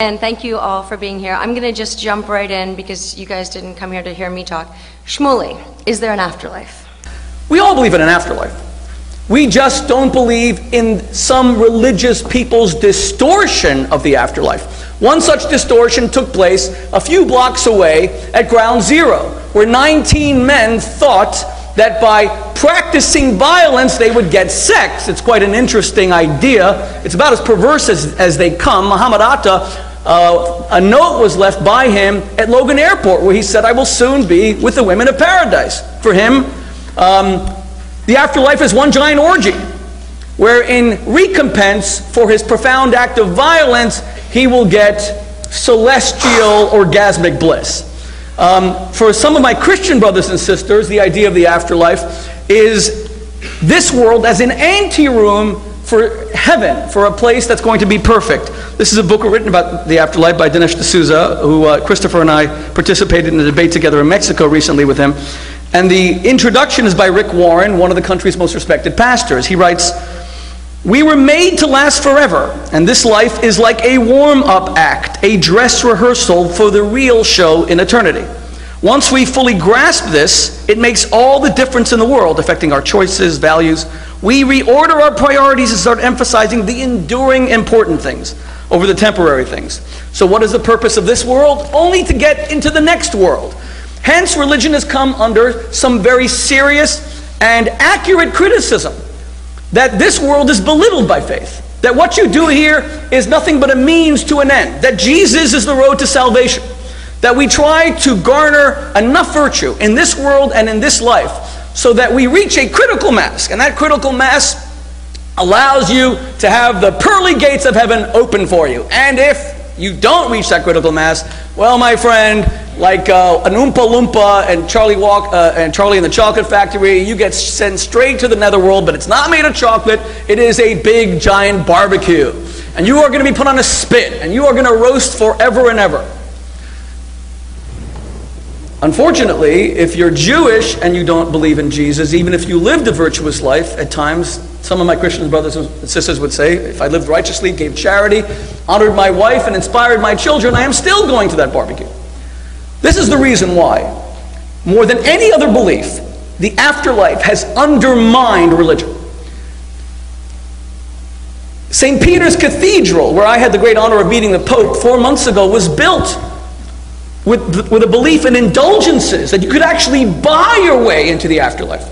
And thank you all for being here. I'm going to just jump right in because you guys didn't come here to hear me talk. Shmuley, is there an afterlife? We all believe in an afterlife. We just don't believe in some religious people's distortion of the afterlife. One such distortion took place a few blocks away at Ground Zero, where 19 men thought that by practicing violence they would get sex. It's quite an interesting idea. It's about as perverse as they come. Muhammad Atta, a note was left by him at Logan Airport where he said, "I will soon be with the women of paradise." For him, the afterlife is one giant orgy, where in recompense for his profound act of violence, he will get celestial orgasmic bliss. For some of my Christian brothers and sisters, the idea of the afterlife is this world as an anteroom for heaven, for a place that's going to be perfect. This is a book written about the afterlife by Dinesh D'Souza, who Christopher and I participated in a debate together in Mexico recently with him. And the introduction is by Rick Warren, one of the country's most respected pastors. He writes, "We were made to last forever, and this life is like a warm-up act, a dress rehearsal for the real show in eternity. Once we fully grasp this, it makes all the difference in the world, affecting our choices, values. We reorder our priorities and start emphasizing the enduring important things over the temporary things. So what is the purpose of this world? Only to get into the next world. Hence, religion has come under some very serious and accurate criticism that this world is belittled by faith, that what you do here is nothing but a means to an end, that Jesus is the road to salvation, that we try to garner enough virtue in this world and in this life so that we reach a critical mass, and that critical mass allows you to have the pearly gates of heaven open for you. And if you don't reach that critical mass, well, my friend, like an Oompa Loompa and Charlie and the Chocolate Factory, you get sent straight to the netherworld, but it's not made of chocolate. It is a big, giant barbecue. And you are going to be put on a spit, and you are going to roast forever and ever. Unfortunately, if you're Jewish and you don't believe in Jesus, even if you lived a virtuous life, at times, some of my Christian brothers and sisters would say, if I lived righteously, gave charity, honored my wife, and inspired my children, I am still going to that barbecue. This is the reason why, more than any other belief, the afterlife has undermined religion. St. Peter's Cathedral, where I had the great honor of meeting the Pope 4 months ago, was built with a belief in indulgences, that you could actually buy your way into the afterlife.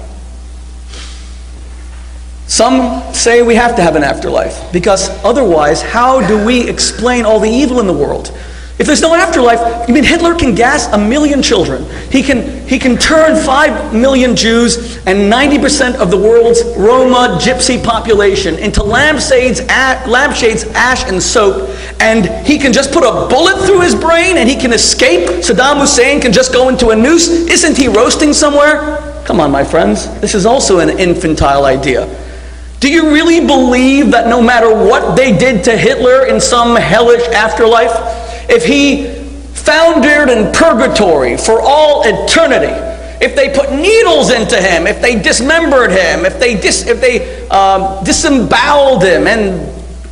Some say we have to have an afterlife, because otherwise, how do we explain all the evil in the world? If there's no afterlife, you mean Hitler can gas 1 million children. He can turn 5 million Jews and 90% of the world's Roma gypsy population into lampshades, ash, and soap, and he can just put a bullet through his brain and he can escape. Saddam Hussein can just go into a noose. Isn't he roasting somewhere? Come on, my friends. This is also an infantile idea. Do you really believe that no matter what they did to Hitler in some hellish afterlife, if he foundered in purgatory for all eternity, if they put needles into him, if they dismembered him, if they disemboweled him and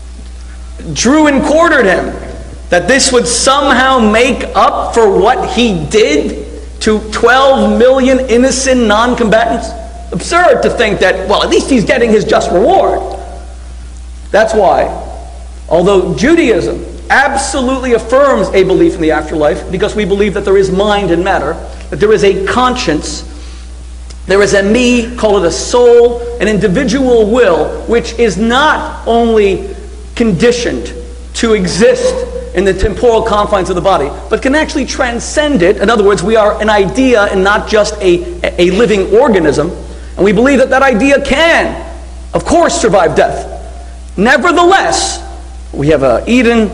drew and quartered him, that this would somehow make up for what he did to 12 million innocent non-combatants? Absurd to think that, well, at least he's getting his just reward. That's why, although Judaism absolutely affirms a belief in the afterlife, because we believe that there is mind and matter, that there is a conscience, there is a me, call it a soul, an individual will, which is not only conditioned to exist in the temporal confines of the body, but can actually transcend it. In other words, we are an idea and not just a living organism. And we believe that that idea can, of course, survive death. Nevertheless, we have Eden.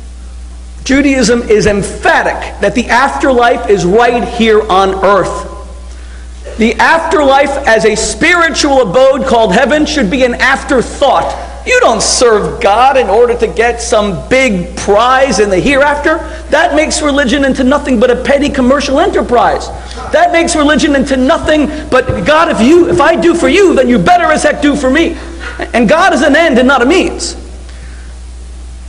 Judaism is emphatic that the afterlife is right here on earth. The afterlife as a spiritual abode called heaven should be an afterthought. You don't serve God in order to get some big prize in the hereafter. That makes religion into nothing but a petty commercial enterprise. That makes religion into nothing but, God, if I do for you, then you better as heck do for me. And God is an end and not a means.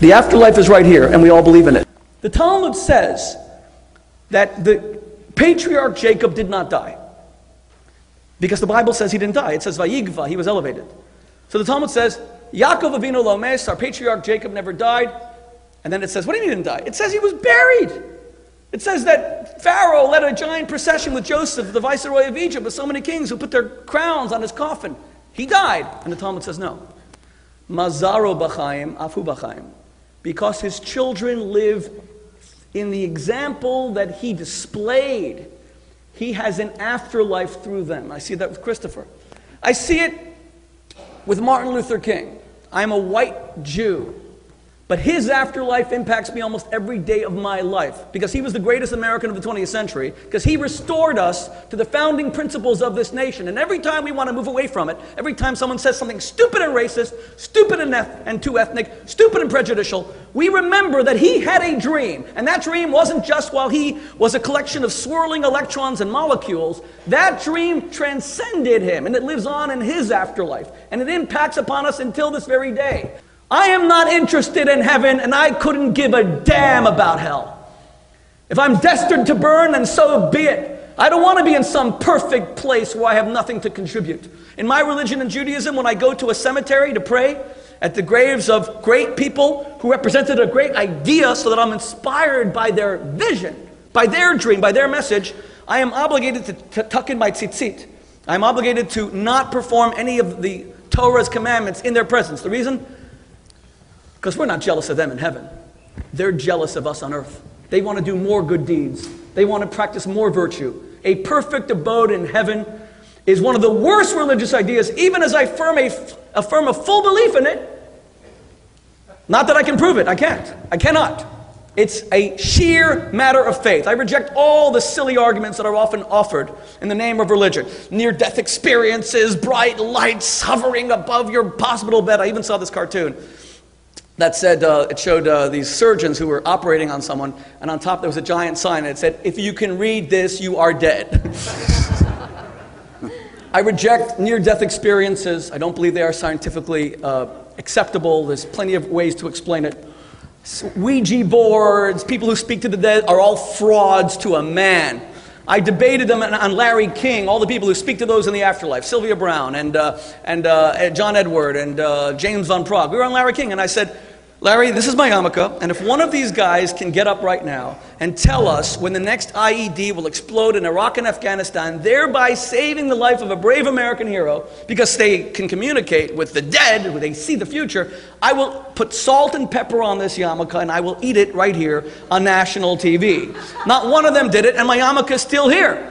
The afterlife is right here, and we all believe in it. The Talmud says that the patriarch Jacob did not die, because the Bible says he didn't die. It says Vayigva, he was elevated. So the Talmud says, Yaakov Avinu lo mes, our patriarch Jacob never died. And then it says, what do you mean he didn't die? It says he was buried. It says that Pharaoh led a giant procession with Joseph, the viceroy of Egypt, with so many kings who put their crowns on his coffin. He died. And the Talmud says no. Mazaro b'chaim, afu b'chaim. Because his children live in the example that he displayed. He has an afterlife through them. I see that with Christopher. I see it with Martin Luther King. I'm a white Jew. But his afterlife impacts me almost every day of my life, because he was the greatest American of the 20th century, because he restored us to the founding principles of this nation. And every time we want to move away from it, every time someone says something stupid and racist, stupid and too ethnic, stupid and prejudicial, we remember that he had a dream. And that dream wasn't just while he was a collection of swirling electrons and molecules. That dream transcended him, and it lives on in his afterlife. And it impacts upon us until this very day. I am not interested in heaven, and I couldn't give a damn about hell. If I'm destined to burn, then so be it. I don't want to be in some perfect place where I have nothing to contribute. In my religion and Judaism, when I go to a cemetery to pray at the graves of great people who represented a great idea so that I'm inspired by their vision, by their dream, by their message, I am obligated to tuck in my tzitzit. I'm obligated to not perform any of the Torah's commandments in their presence. The reason? Because we're not jealous of them in heaven. They're jealous of us on earth. They want to do more good deeds. They want to practice more virtue. A perfect abode in heaven is one of the worst religious ideas, even as I affirm a full belief in it. Not that I can prove it. I can't. I cannot. It's a sheer matter of faith. I reject all the silly arguments that are often offered in the name of religion. Near-death experiences, bright lights hovering above your hospital bed. I even saw this cartoon that said, it showed these surgeons who were operating on someone, and on top there was a giant sign that said, if you can read this, you are dead. I reject near-death experiences. I don't believe they are scientifically acceptable. There's plenty of ways to explain it. Ouija boards, people who speak to the dead are all frauds to a man. I debated them on Larry King, all the people who speak to those in the afterlife, Sylvia Brown and John Edward and James Van Praagh. We were on Larry King, and I said, Larry, this is my yarmulke, and if one of these guys can get up right now and tell us when the next IED will explode in Iraq and Afghanistan, thereby saving the life of a brave American hero, because they can communicate with the dead, who they see the future, I will put salt and pepper on this yarmulke and I will eat it right here on national TV. Not one of them did it, and my yarmulke is still here.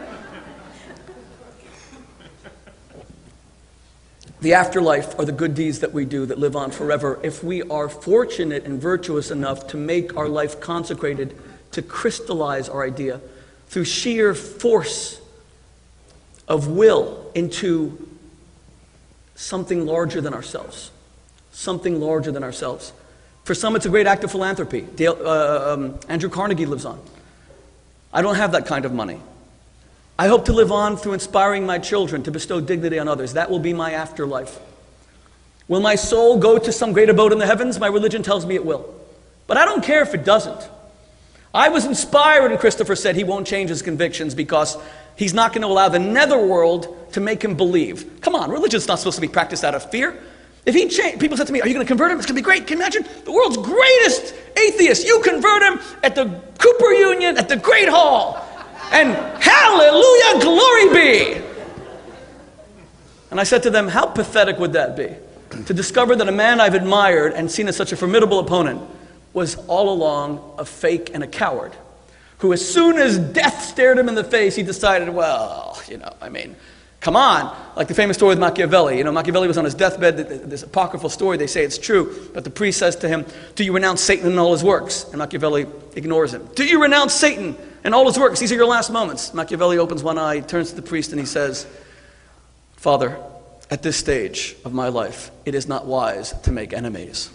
The afterlife are the good deeds that we do that live on forever. If we are fortunate and virtuous enough to make our life consecrated, to crystallize our idea through sheer force of will into something larger than ourselves. Something larger than ourselves. For some, it's a great act of philanthropy. Andrew Carnegie lives on. I don't have that kind of money. I hope to live on through inspiring my children to bestow dignity on others. That will be my afterlife. Will my soul go to some great abode in the heavens? My religion tells me it will. But I don't care if it doesn't. I was inspired when Christopher said he won't change his convictions because he's not going to allow the netherworld to make him believe. Come on, religion's not supposed to be practiced out of fear. If he changed, people said to me, are you going to convert him? It's going to be great. Can you imagine? The world's greatest atheist. You convert him at the Cooper Union, at the Great Hall. And hallelujah, glory be. And I said to them, how pathetic would that be? To discover that a man I've admired and seen as such a formidable opponent was all along a fake and a coward, who as soon as death stared him in the face, he decided, well, come on. Like the famous story with Machiavelli. Machiavelli was on his deathbed. This apocryphal story, they say it's true. But the priest says to him, do you renounce Satan and all his works? And Machiavelli ignores him. Do you renounce Satan and all his works? These are your last moments. Machiavelli opens one eye, turns to the priest, and he says, Father, at this stage of my life, it is not wise to make enemies.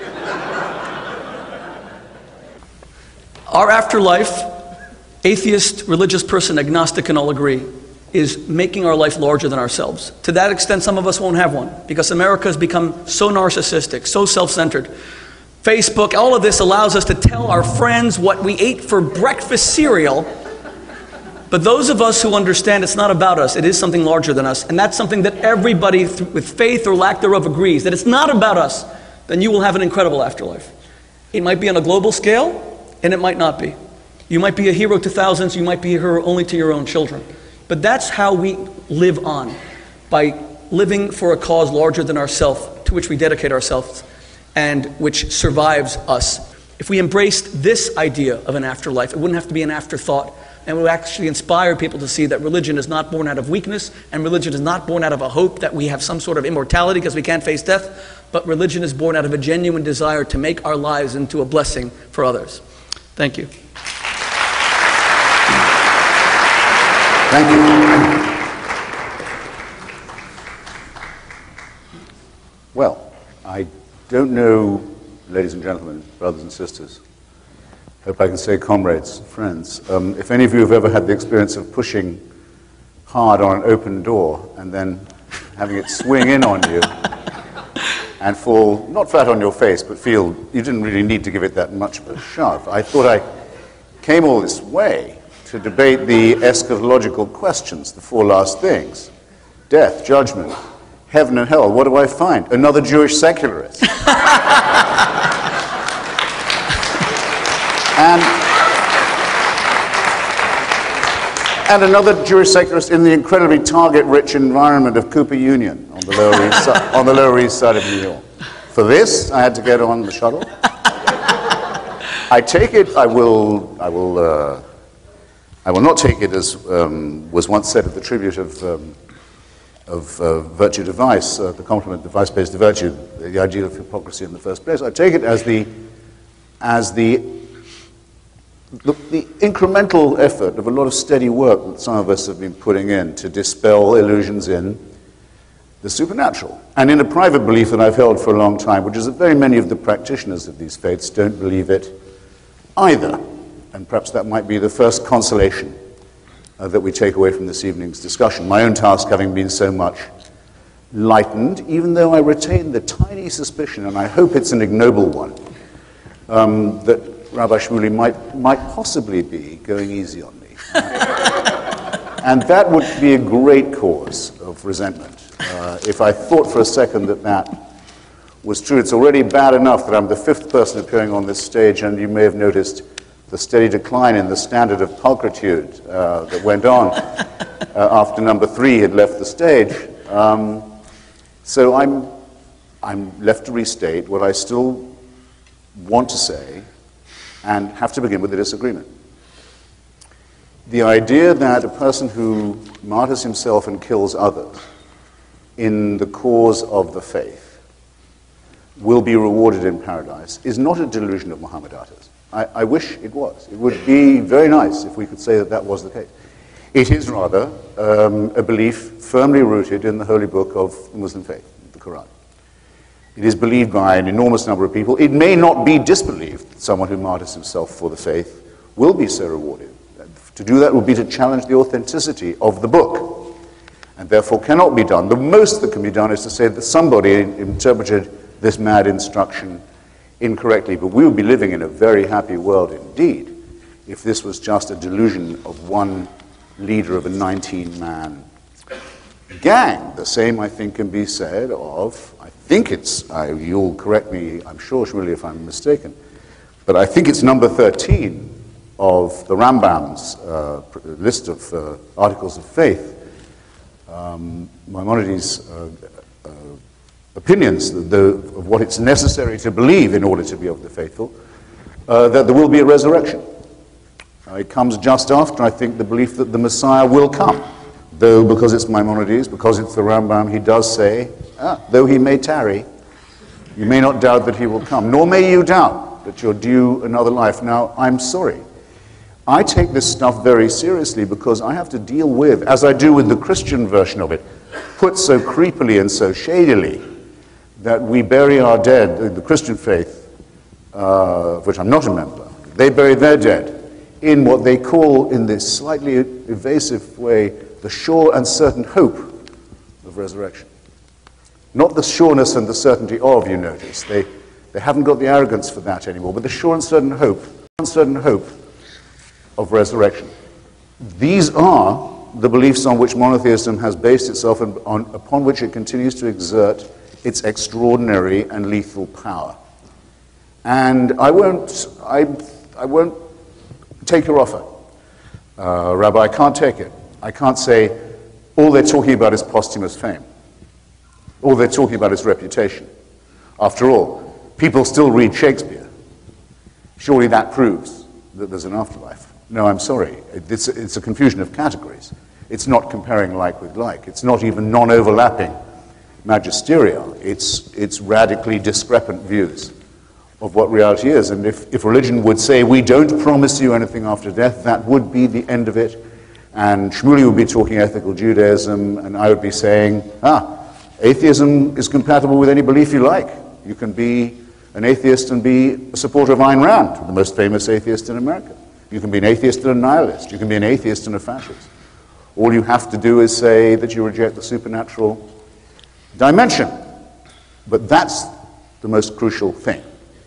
Our afterlife, atheist, religious person, agnostic can all agree, is making our life larger than ourselves. To that extent, some of us won't have one, because America has become so narcissistic, so self-centered. Facebook, all of this allows us to tell our friends what we ate for breakfast cereal. But those of us who understand it's not about us, it is something larger than us, and that's something that everybody with faith or lack thereof agrees, that it's not about us, then you will have an incredible afterlife. It might be on a global scale, and it might not be. You might be a hero to thousands, you might be a hero only to your own children. But that's how we live on, by living for a cause larger than ourselves, to which we dedicate ourselves, and which survives us. If we embraced this idea of an afterlife, it wouldn't have to be an afterthought, and it would actually inspire people to see that religion is not born out of weakness, and religion is not born out of a hope that we have some sort of immortality because we can't face death, but religion is born out of a genuine desire to make our lives into a blessing for others. Thank you. Thank you. Well, I don't know, ladies and gentlemen, brothers and sisters, hope I can say comrades, friends, if any of you have ever had the experience of pushing hard on an open door and then having it swing in on you and fall, not flat on your face, but feel you didn't really need to give it that much of a shove. I thought I came all this way to debate the eschatological questions, the four last things: death, judgment, heaven and hell. What do I find? Another Jewish secularist. And another Jewish secularist in the incredibly target-rich environment of Cooper Union on the Lower East Side of New York. For this, I had to get on the shuttle. I take it, I will not take it as was once said at the tribute of Virtue to Vice, the compliment that vice pays to virtue, the ideal of hypocrisy in the first place. I take it as the incremental effort of a lot of steady work that some of us have been putting in to dispel illusions in the supernatural. And in a private belief that I've held for a long time, which is that very many of the practitioners of these faiths don't believe it either. And perhaps that might be the first consolation that we take away from this evening's discussion. My own task having been so much lightened, even though I retain the tiny suspicion, and I hope it's an ignoble one, that Rabbi Shmuley might possibly be going easy on me. And that would be a great cause of resentment. If I thought for a second that that was true, it's already bad enough that I'm the fifth person appearing on this stage, and you may have noticed the steady decline in the standard of pulchritude that went on after number 3 had left the stage. So I'm left to restate what I still want to say, and have to begin with a disagreement. The idea that a person who martyrs himself and kills others in the cause of the faith will be rewarded in paradise is not a delusion of Muhammad Atta's. I wish it was. It would be very nice if we could say that that was the case. It is rather a belief firmly rooted in the holy book of the Muslim faith, the Quran. It is believed by an enormous number of people. It may not be disbelieved that someone who martyrs himself for the faith will be so rewarded. To do that would be to challenge the authenticity of the book, and therefore cannot be done. The most that can be done is to say that somebody interpreted this mad instruction incorrectly, but we would be living in a very happy world indeed if this was just a delusion of one leader of a 19-man gang. The same, I think, can be said of, you'll correct me, I'm sure, Shmuley, if I'm mistaken, but I think it's number 13 of the Rambam's list of articles of faith, Maimonides' opinions of what it's necessary to believe in order to be of the faithful, that there will be a resurrection. It comes just after, I think, the belief that the Messiah will come. Though, because it's Maimonides, because it's the Rambam, he does say, though he may tarry, you may not doubt that he will come, nor may you doubt that you're due another life. Now, I'm sorry. I take this stuff very seriously because I have to deal with, as I do with the Christian version of it, put so creepily and so shadily, that we bury our dead, the Christian faith, of which I'm not a member, they bury their dead in what they call, in this slightly evasive way, the sure and certain hope of resurrection. Not the sureness and the certainty of, you notice. They They haven't got the arrogance for that anymore, but the sure and certain hope of resurrection. These are the beliefs on which monotheism has based itself and upon which it continues to exert its extraordinary and lethal power. And I won't take your offer. Rabbi, I can't take it. I can't say all they're talking about is posthumous fame. All they're talking about is reputation. After all, people still read Shakespeare. Surely that proves that there's an afterlife. No, I'm sorry. It's a confusion of categories. It's not comparing like with like. It's not even non-overlapping magisterial. It's radically discrepant views of what reality is. And if religion would say, we don't promise you anything after death, that would be the end of it. And Shmuley would be talking ethical Judaism, and I would be saying, atheism is compatible with any belief you like. You can be an atheist and be a supporter of Ayn Rand, the most famous atheist in America. You can be an atheist and a nihilist. You can be an atheist and a fascist. All you have to do is say that you reject the supernatural dimension. But that's the most crucial thing.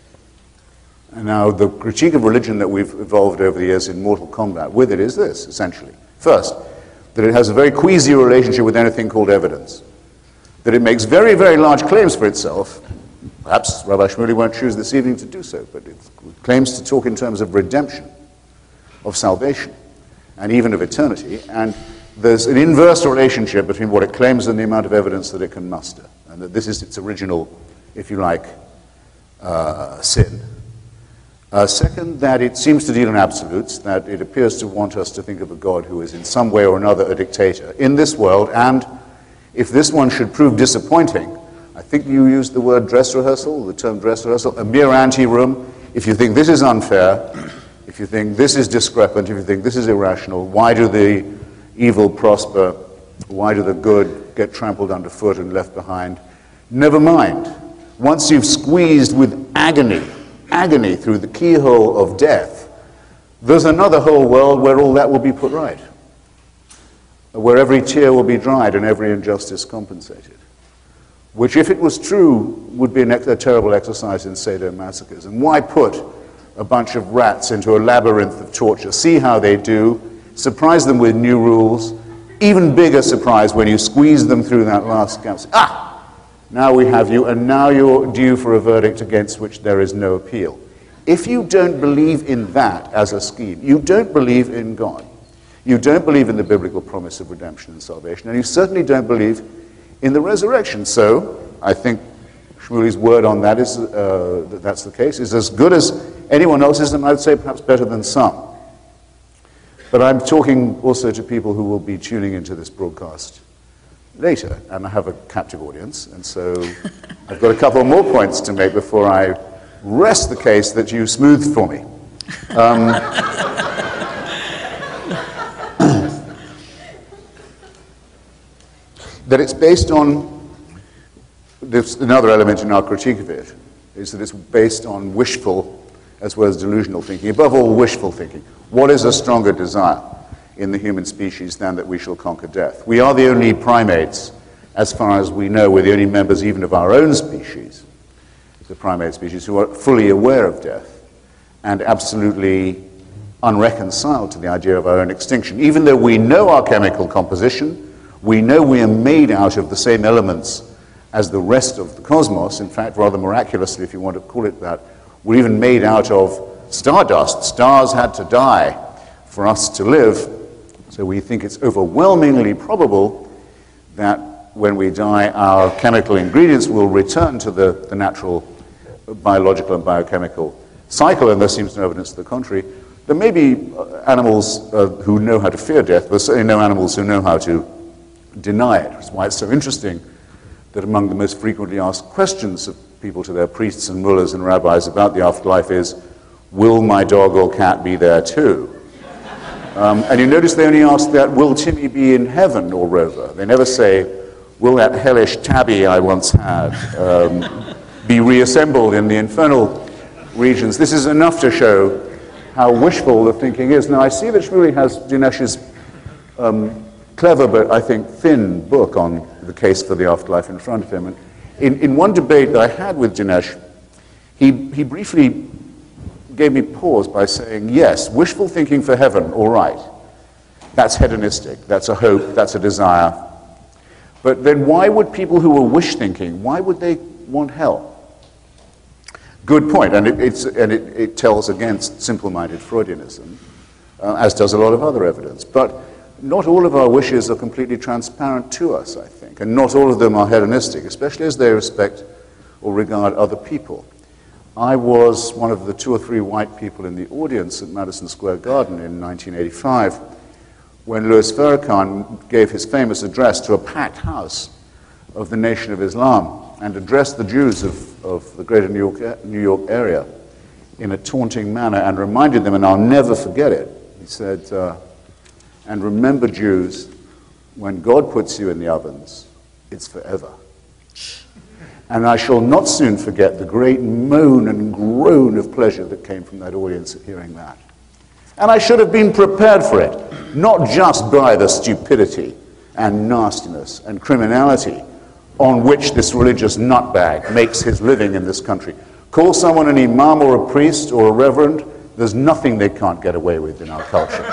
And now the critique of religion that we've evolved over the years in mortal combat with it is this, essentially. First, that it has a very queasy relationship with anything called evidence. That it makes very, very large claims for itself. Perhaps Rabbi Shmuley won't choose this evening to do so, but it claims to talk in terms of redemption, of salvation, and even of eternity. And there's an inverse relationship between what it claims and the amount of evidence that it can muster. And that this is its original, if you like, sin. Second, that it seems to deal in absolutes, that it appears to want us to think of a God who is in some way or another a dictator in this world, and if this one should prove disappointing, I think you used the word dress rehearsal, the term dress rehearsal, a mere ante-room. If you think this is unfair, if you think this is discrepant, if you think this is irrational, why do the evil prosper? Why do the good get trampled underfoot and left behind? Never mind. Once you've squeezed with agony through the keyhole of death, there's another whole world where all that will be put right, where every tear will be dried and every injustice compensated, which, if it was true, would be a terrible exercise in sadomasochism. Why put a bunch of rats into a labyrinth of torture? See how they do, surprise them with new rules, even bigger surprise when you squeeze them through that last gap. Now we have you, and now you're due for a verdict against which there is no appeal. If you don't believe in that as a scheme, you don't believe in God, you don't believe in the biblical promise of redemption and salvation, and you certainly don't believe in the resurrection. So I think Shmuley's word on that is that that's the case, is as good as anyone else's, and I'd say perhaps better than some. But I'm talking also to people who will be tuning into this broadcast later, and I have a captive audience, and so I've got a couple more points to make before I rest the case that you smoothed for me. That it's based on, there's another element in our critique of it, is that it's based on wishful as well as delusional thinking, above all wishful thinking. What is a stronger desire in the human species than that we shall conquer death? We are the only primates, as far as we know, we're the only members even of our own species, the primate species, who are fully aware of death and absolutely unreconciled to the idea of our own extinction. Even though we know our chemical composition, we know we are made out of the same elements as the rest of the cosmos. In fact, rather miraculously, if you want to call it that, we're even made out of stardust. Stars had to die for us to live. So we think it's overwhelmingly probable that when we die, our chemical ingredients will return to the natural biological and biochemical cycle, and there seems no evidence to the contrary. There may be animals who know how to fear death, but certainly no animals who know how to deny it. That's why it's so interesting that among the most frequently asked questions of people to their priests and mullahs and rabbis about the afterlife is, will my dog or cat be there too? And you notice they only ask that, will Timmy be in heaven or Rover? They never say, will that hellish tabby I once had be reassembled in the infernal regions? This is enough to show how wishful the thinking is. Now, I see that Shmuley has Dinesh's clever but, I think, thin book on the case for the afterlife in front of him. And in one debate that I had with Dinesh, he briefly gave me pause by saying, yes, wishful thinking for heaven, all right. That's hedonistic, that's a hope, that's a desire. But then why would people who were wish thinking, why would they want hell? Good point, and it tells against simple-minded Freudianism, as does a lot of other evidence. But not all of our wishes are completely transparent to us, I think, and not all of them are hedonistic, especially as they respect or regard other people. I was one of the 2 or 3 white people in the audience at Madison Square Garden in 1985 when Louis Farrakhan gave his famous address to a packed house of the Nation of Islam and addressed the Jews of the greater New York area in a taunting manner and reminded them, and I'll never forget it, he said, and remember, Jews, when God puts you in the ovens, it's forever. And I shall not soon forget the great moan and groan of pleasure that came from that audience at hearing that. And I should have been prepared for it, not just by the stupidity and nastiness and criminality on which this religious nutbag makes his living in this country. Call someone an imam or a priest or a reverend, there's nothing they can't get away with in our culture.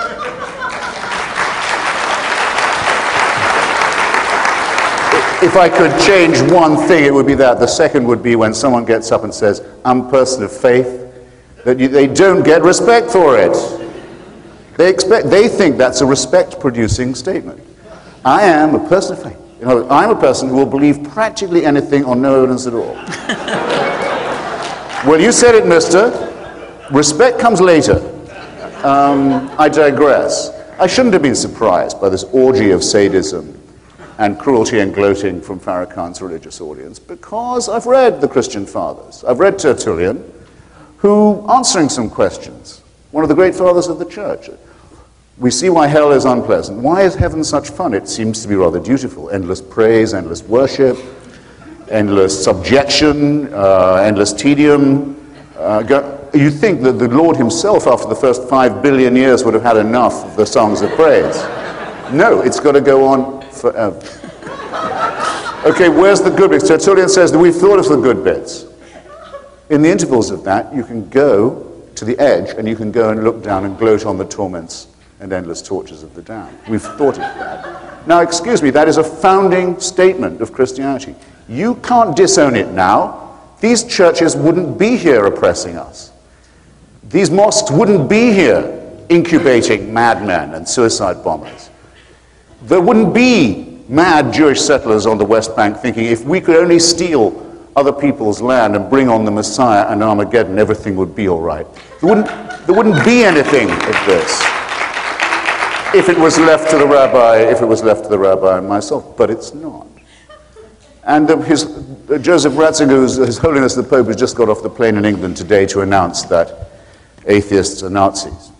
If I could change one thing, it would be that. The second would be when someone gets up and says, I'm a person of faith, that they don't get respect for it. They think that's a respect-producing statement. I am a person of faith. You know, I'm a person who will believe practically anything on no evidence at all. Well, you said it, mister. Respect comes later. I digress. I shouldn't have been surprised by this orgy of sadism and cruelty and gloating from Farrakhan's religious audience, because I've read the Christian fathers. I've read Tertullian, who, answering some questions, one of the great fathers of the church, we see why hell is unpleasant. Why is heaven such fun? It seems to be rather dutiful. Endless praise, endless worship, endless subjection, endless tedium. You think that the Lord himself, after the first 5 billion years, would have had enough of the songs of praise. No, it's got to go on forever. Okay, where's the good bits? Tertullian says that we've thought of the good bits. In the intervals of that, you can go to the edge and you can go and look down and gloat on the torments and endless tortures of the damned. We've thought of that. Now, excuse me, that is a founding statement of Christianity. You can't disown it now. These churches wouldn't be here oppressing us. These mosques wouldn't be here incubating madmen and suicide bombers. There wouldn't be mad Jewish settlers on the West Bank thinking if we could only steal other people's land and bring on the Messiah and Armageddon, everything would be all right. There wouldn't be anything of this if it was left to the rabbi, and myself, but it's not. And Joseph Ratzinger, His Holiness the Pope, has just got off the plane in England today to announce that atheists are Nazis.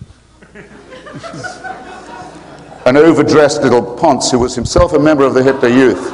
An overdressed little ponce who was himself a member of the Hitler Youth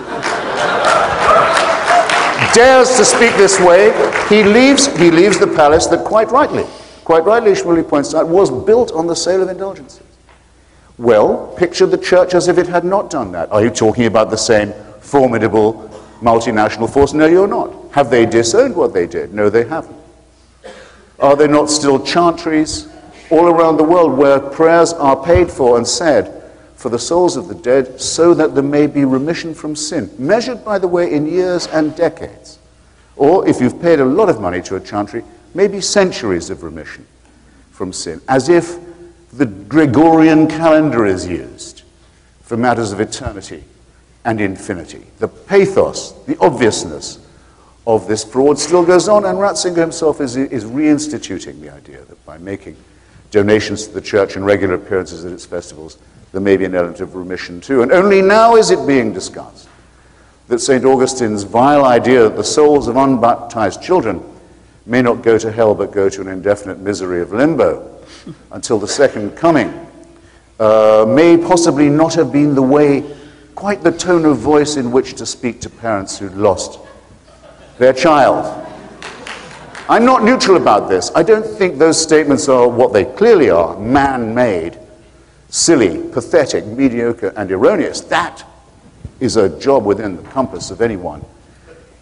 dares to speak this way. He leaves the palace that quite rightly, Shmuley points out, was built on the sale of indulgences. Well, picture the church as if it had not done that. Are you talking about the same formidable multinational force? No, you're not. Have they disowned what they did? No, they haven't. Are there not still chantries all around the world where prayers are paid for and said for the souls of the dead so that there may be remission from sin, measured, by the way, in years and decades? Or, if you've paid a lot of money to a chantry, maybe centuries of remission from sin, as if the Gregorian calendar is used for matters of eternity and infinity. The pathos, the obviousness of this fraud still goes on, and Ratzinger himself is reinstituting the idea that by making donations to the church and regular appearances at its festivals, there may be an element of remission too. And only now is it being discussed that St. Augustine's vile idea that the souls of unbaptized children may not go to hell but go to an indefinite misery of limbo until the second coming may possibly not have been the way, quite the tone of voice in which to speak to parents who'd lost their child. I'm not neutral about this. I don't think those statements are what they clearly are, man-made, silly, pathetic, mediocre, and erroneous. That is a job within the compass of anyone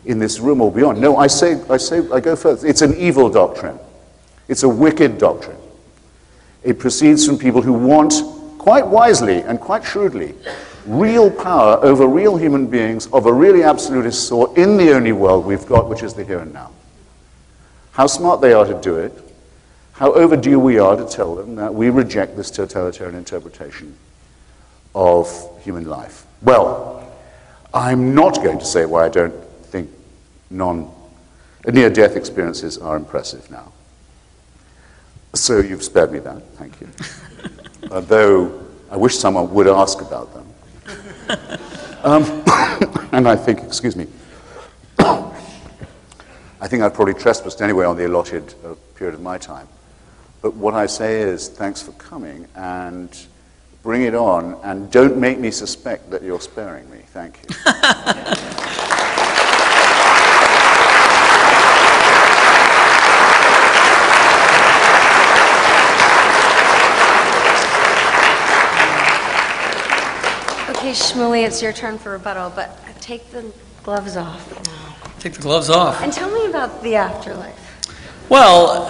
in this room or beyond. No, I go further. It's an evil doctrine. It's a wicked doctrine. It proceeds from people who want, quite wisely and quite shrewdly, real power over real human beings of a really absolutist sort in the only world we've got, which is the here and now. How smart they are to do it, how overdue we are to tell them that we reject this totalitarian interpretation of human life. Well, I'm not going to say why I don't think near-death experiences are impressive now. So you've spared me that, thank you. Though I wish someone would ask about them. And I think, excuse me, I think I've probably trespassed anyway on the allotted period of my time. But what I say is thanks for coming, and bring it on, and don't make me suspect that you're sparing me. Thank you. Okay, Shmuley, it's your turn for rebuttal, but take the gloves off now. Take the gloves off. And tell me about the afterlife. Well,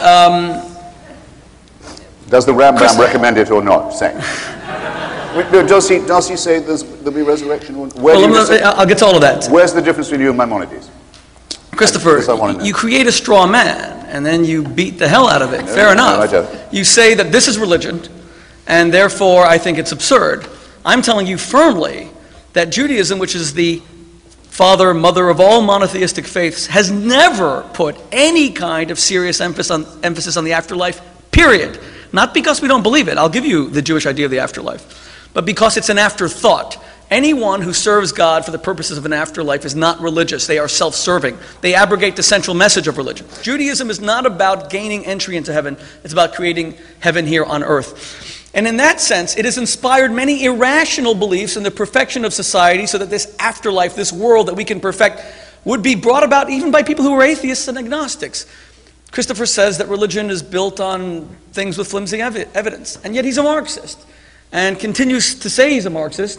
does the Rambam recommend it or not? Say. Does he say there'll be resurrection? I'll get to all of that. Where's the difference between you and Maimonides? Christopher, you create a straw man, and then you beat the hell out of it. No, fair enough. No, I don't. You say that this is religion, and therefore I think it's absurd. I'm telling you firmly that Judaism, which is the father, mother of all monotheistic faiths, has never put any kind of serious emphasis on the afterlife, period. Not because we don't believe it. I'll give you the Jewish idea of the afterlife. But because it's an afterthought. Anyone who serves God for the purposes of an afterlife is not religious. They are self-serving. They abrogate the central message of religion. Judaism is not about gaining entry into heaven. It's about creating heaven here on earth. And in that sense, it has inspired many irrational beliefs in the perfection of society so that this afterlife, this world that we can perfect, would be brought about even by people who are atheists and agnostics. Christopher says that religion is built on things with flimsy evidence, and yet he's a Marxist, and continues to say he's a Marxist,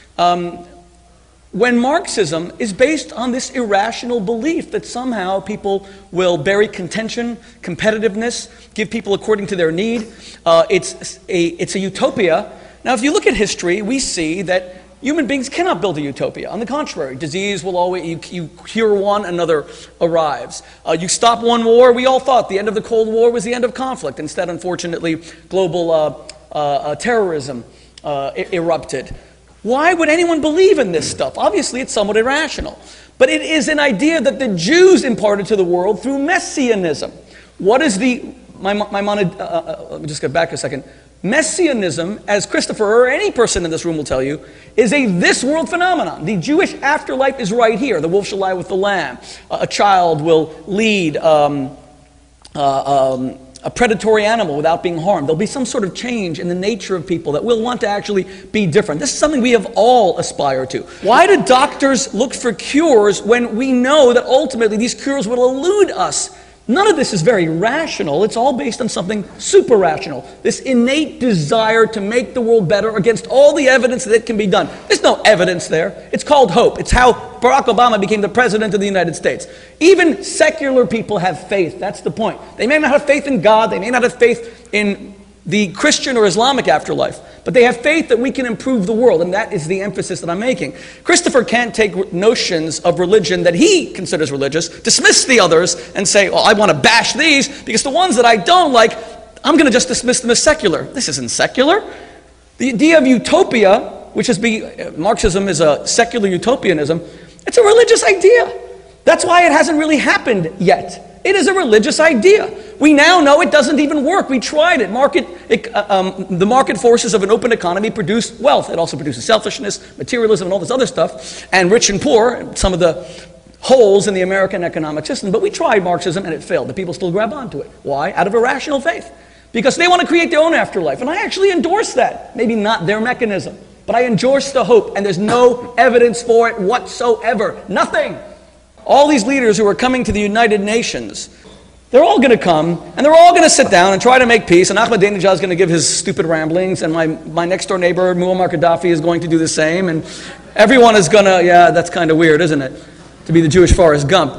when Marxism is based on this irrational belief that somehow people will bury contention, competitiveness, give people according to their need. It's a utopia. Now, if you look at history, we see that human beings cannot build a utopia. On the contrary, disease will always, you cure one, another arrives. You stop one war, we all thought the end of the Cold War was the end of conflict. Instead, unfortunately, global terrorism erupted. Why would anyone believe in this stuff? Obviously, it's somewhat irrational. But it is an idea that the Jews imparted to the world through Messianism. What is the... let me just get back a second. Messianism, as Christopher or any person in this room will tell you, is a this-world phenomenon. The Jewish afterlife is right here. The wolf shall lie with the lamb. A child will lead a predatory animal without being harmed. There'll be some sort of change in the nature of people that will want to actually be different. This is something we have all aspired to. Why do doctors look for cures when we know that ultimately these cures will elude us? None of this is very rational. It's all based on something super rational. This innate desire to make the world better against all the evidence that it can be done. There's no evidence there. It's called hope. It's how Barack Obama became the president of the United States. Even secular people have faith. That's the point. They may not have faith in God. They may not have faith in the Christian or Islamic afterlife. But they have faith that we can improve the world, and that is the emphasis that I'm making. Christopher can't take notions of religion that he considers religious, dismiss the others, and say, well, I want to bash these, because the ones that I don't like, I'm going to just dismiss them as secular. This isn't secular. The idea of utopia, which is Marxism is a secular utopianism, it's a religious idea. That's why it hasn't really happened yet. It is a religious idea. We now know it doesn't even work. We tried it. The market forces of an open economy produce wealth. It also produces selfishness, materialism, and all this other stuff, and rich and poor, some of the holes in the American economic system. But we tried Marxism, and it failed. The people still grab onto it. Why? Out of irrational faith. Because they want to create their own afterlife. And I actually endorse that. Maybe not their mechanism. But I endorse the hope, and there's no evidence for it whatsoever. Nothing. All these leaders who are coming to the United Nations, they're all going to come, and they're all going to sit down and try to make peace, and Ahmadinejad is going to give his stupid ramblings, and my next-door neighbor, Muammar Gaddafi, is going to do the same, and everyone is going to, yeah, that's kind of weird, isn't it? to be the Jewish Forrest Gump.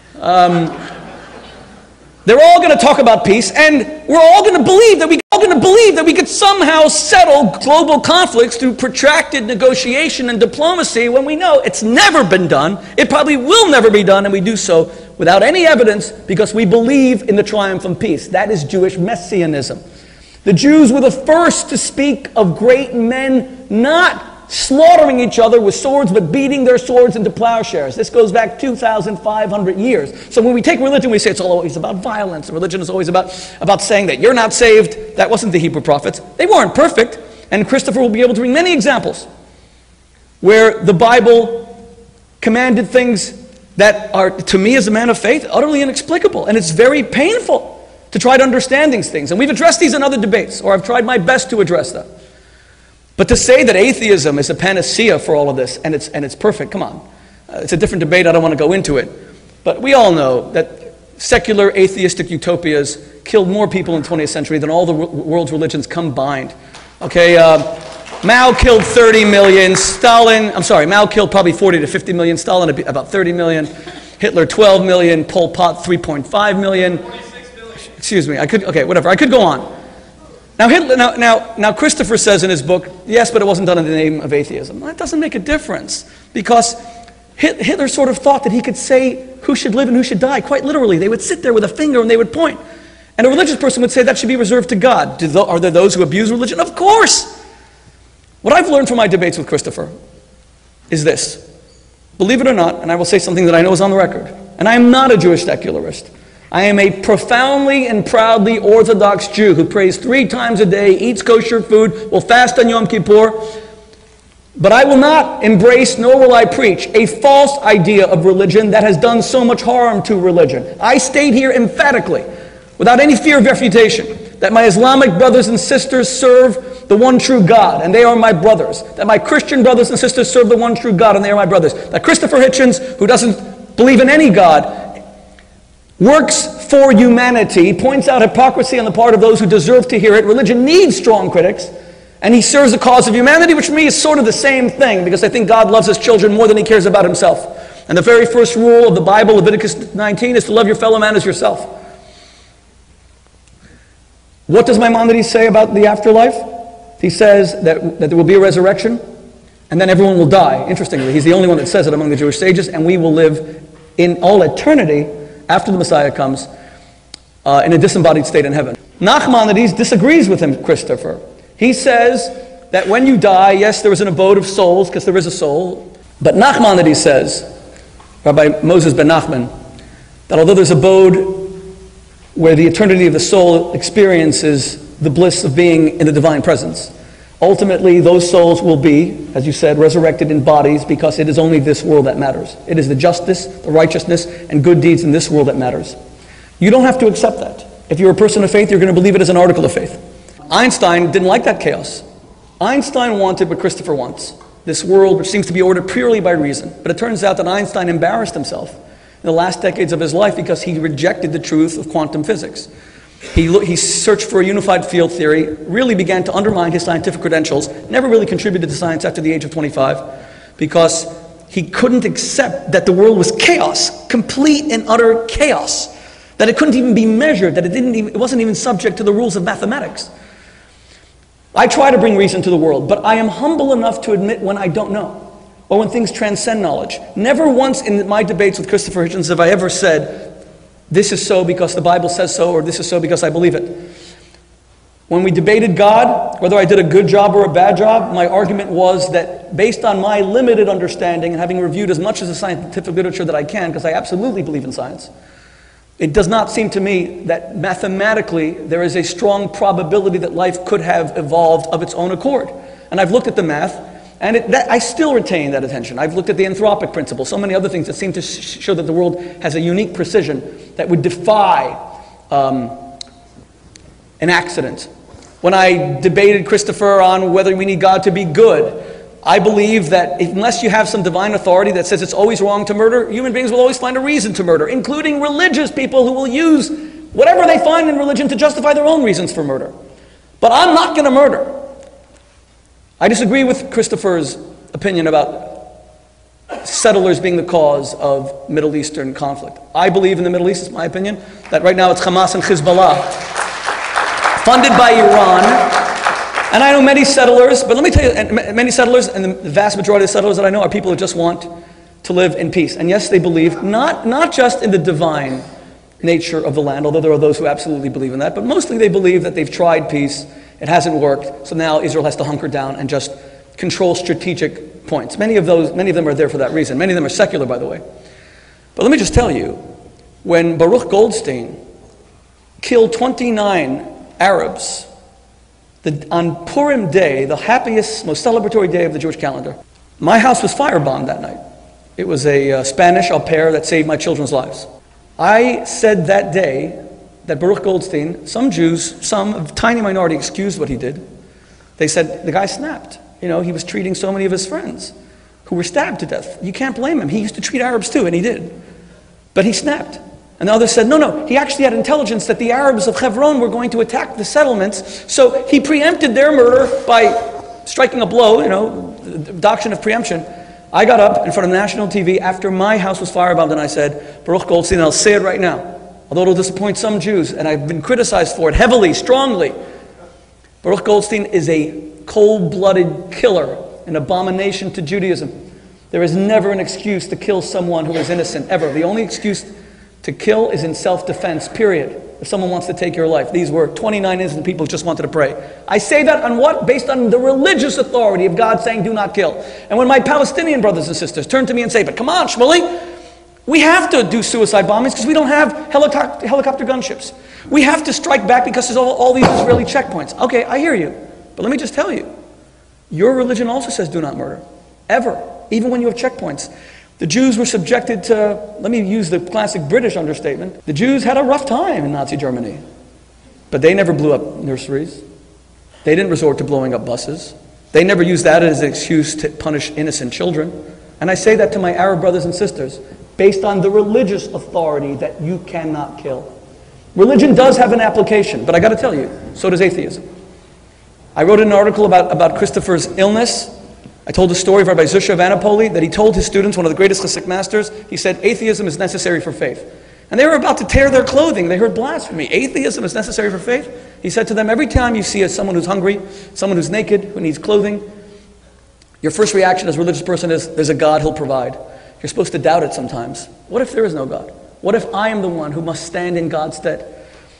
They're all going to talk about peace, and we're all going to believe that we could somehow settle global conflicts through protracted negotiation and diplomacy when we know it's never been done, it probably will never be done, and we do so without any evidence because we believe in the triumph of peace. That is Jewish messianism. The Jews were the first to speak of great men not slaughtering each other with swords, but beating their swords into plowshares. This goes back 2,500 years. So when we take religion, we say it's always about violence, and religion is always about saying that you're not saved. That wasn't the Hebrew prophets. They weren't perfect, and Christopher will be able to bring many examples where the Bible commanded things that are, to me as a man of faith, utterly inexplicable, and it's very painful to try to understand these things. And we've addressed these in other debates, or I've tried my best to address them. But to say that atheism is a panacea for all of this, and it's perfect, come on. It's a different debate, I don't want to go into it. But we all know that secular atheistic utopias killed more people in the 20th century than all the world's religions combined. Okay, Mao killed 30 million, Mao killed probably 40 to 50 million, Stalin about 30 million, Hitler 12 million, Pol Pot 3.5 million. 46 million. Excuse me, I could go on. Now Christopher says in his book, yes, but it wasn't done in the name of atheism. That doesn't make a difference, because Hitler sort of thought that he could say who should live and who should die, quite literally. They would sit there with a finger and they would point. And a religious person would say that should be reserved to God. Are there those who abuse religion? Of course! What I've learned from my debates with Christopher is this. Believe it or not, and I will say something that I know is on the record, and I am not a Jewish secularist. I am a profoundly and proudly Orthodox Jew who prays 3 times a day, eats kosher food, will fast on Yom Kippur. But I will not embrace, nor will I preach, a false idea of religion that has done so much harm to religion. I state here emphatically, without any fear of refutation, that my Islamic brothers and sisters serve the one true God, and they are my brothers. That my Christian brothers and sisters serve the one true God, and they are my brothers. That Christopher Hitchens, who doesn't believe in any God, works for humanity, points out hypocrisy on the part of those who deserve to hear it. Religion needs strong critics, and he serves the cause of humanity, which for me is sort of the same thing, because I think God loves his children more than he cares about himself. And the very first rule of the Bible, Leviticus 19, is to love your fellow man as yourself. What does Maimonides say about the afterlife? He says that there will be a resurrection, and then everyone will die. Interestingly, he's the only one that says it among the Jewish sages, and we will live in all eternity after the Messiah comes, in a disembodied state in heaven. Nachmanides disagrees with him, Christopher. He says that when you die, yes, there is an abode of souls, because there is a soul, but Nachmanides says, Rabbi Moses ben Nachman, that although there's an abode where the eternity of the soul experiences the bliss of being in the divine presence, ultimately those souls will be, as you said, resurrected in bodies, because it is only this world that matters. It is the justice, the righteousness, and good deeds in this world that matters. You don't have to accept that. If you're a person of faith, you're going to believe it as an article of faith. Einstein didn't like that chaos. Einstein wanted what Christopher wants, this world which seems to be ordered purely by reason. But it turns out that Einstein embarrassed himself in the last decades of his life because he rejected the truth of quantum physics. He searched for a unified field theory, really began to undermine his scientific credentials, never really contributed to science after the age of 25, because he couldn't accept that the world was chaos, complete and utter chaos, that it couldn't even be measured, that it wasn't even subject to the rules of mathematics. I try to bring reason to the world, but I am humble enough to admit when I don't know, or when things transcend knowledge. Never once in my debates with Christopher Hitchens have I ever said, this is so because the Bible says so, or this is so because I believe it. When we debated God, whether I did a good job or a bad job, my argument was that based on my limited understanding and having reviewed as much of the scientific literature that I can, because I absolutely believe in science, it does not seem to me that mathematically there is a strong probability that life could have evolved of its own accord. And I've looked at the math, and I still retain that attention. I've looked at the anthropic principle, so many other things that seem to show that the world has a unique precision that would defy an accident. When I debated Christopher on whether we need God to be good, I believe that unless you have some divine authority that says it's always wrong to murder, human beings will always find a reason to murder, including religious people who will use whatever they find in religion to justify their own reasons for murder. But I'm not going to murder. I disagree with Christopher's opinion about settlers being the cause of Middle Eastern conflict. I believe in the Middle East, it's my opinion, that right now it's Hamas and Hezbollah, funded by Iran. And I know many settlers, but let me tell you, many settlers, and the vast majority of settlers that I know are people who just want to live in peace. And yes, they believe not just in the divine nature of the land, although there are those who absolutely believe in that, but mostly they believe that they've tried peace, it hasn't worked, so now Israel has to hunker down and just control strategic points. Many of them are there for that reason. Many of them are secular, by the way. But let me just tell you, when Baruch Goldstein killed 29 Arabs on Purim Day, the happiest, most celebratory day of the Jewish calendar, my house was firebombed that night. It was a Spanish au pair that saved my children's lives. I said that day that Baruch Goldstein, some Jews, a tiny minority, excused what he did. They said, the guy snapped. You know, he was treating so many of his friends who were stabbed to death. You can't blame him. He used to treat Arabs too, and he did. But he snapped. And the others said, no, he actually had intelligence that the Arabs of Hebron were going to attack the settlements, so he preempted their murder by striking a blow, you know, the doctrine of preemption. I got up in front of national TV after my house was firebombed and I said, Baruch Goldstein, and I'll say it right now, although it'll disappoint some Jews, and I've been criticized for it heavily, strongly, Baruch Goldstein is a cold-blooded killer, an abomination to Judaism. There is never an excuse to kill someone who is innocent, ever. The only excuse to kill is in self-defense, period. If someone wants to take your life. These were 29 innocent people who just wanted to pray. I say that on what? Based on the religious authority of God saying, do not kill. And when my Palestinian brothers and sisters turn to me and say, but come on, Shmuley, we have to do suicide bombings because we don't have helicopter gunships. We have to strike back because there's all these Israeli checkpoints. Okay, I hear you. But let me just tell you, your religion also says do not murder. Ever. Even when you have checkpoints. The Jews were subjected to, let me use the classic British understatement, the Jews had a rough time in Nazi Germany. But they never blew up nurseries. They didn't resort to blowing up buses. They never used that as an excuse to punish innocent children. And I say that to my Arab brothers and sisters, based on the religious authority that you cannot kill. Religion does have an application, but I got to tell you, so does atheism. I wrote an article about Christopher's illness. I told the story of Rabbi Zusha of Anapoli that he told his students, one of the greatest Hasidic masters, he said, atheism is necessary for faith. And they were about to tear their clothing. They heard blasphemy. Atheism is necessary for faith? He said to them, every time you see someone who's hungry, someone who's naked, who needs clothing, your first reaction as a religious person is, there's a God, he'll provide. You're supposed to doubt it sometimes. What if there is no God? What if I am the one who must stand in God's stead?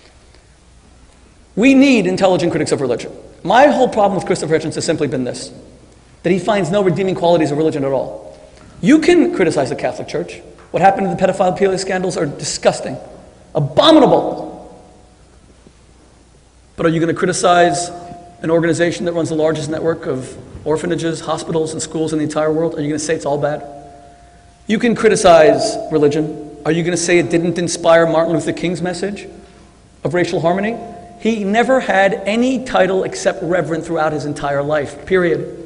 We need intelligent critics of religion. My whole problem with Christopher Hitchens has simply been this, that he finds no redeeming qualities of religion at all. You can criticize the Catholic Church. What happened in the pedophilia scandals are disgusting, abominable. But are you going to criticize an organization that runs the largest network of orphanages, hospitals, and schools in the entire world? Are you going to say it's all bad? You can criticize religion. Are you going to say it didn't inspire Martin Luther King's message of racial harmony? He never had any title except reverend throughout his entire life, period.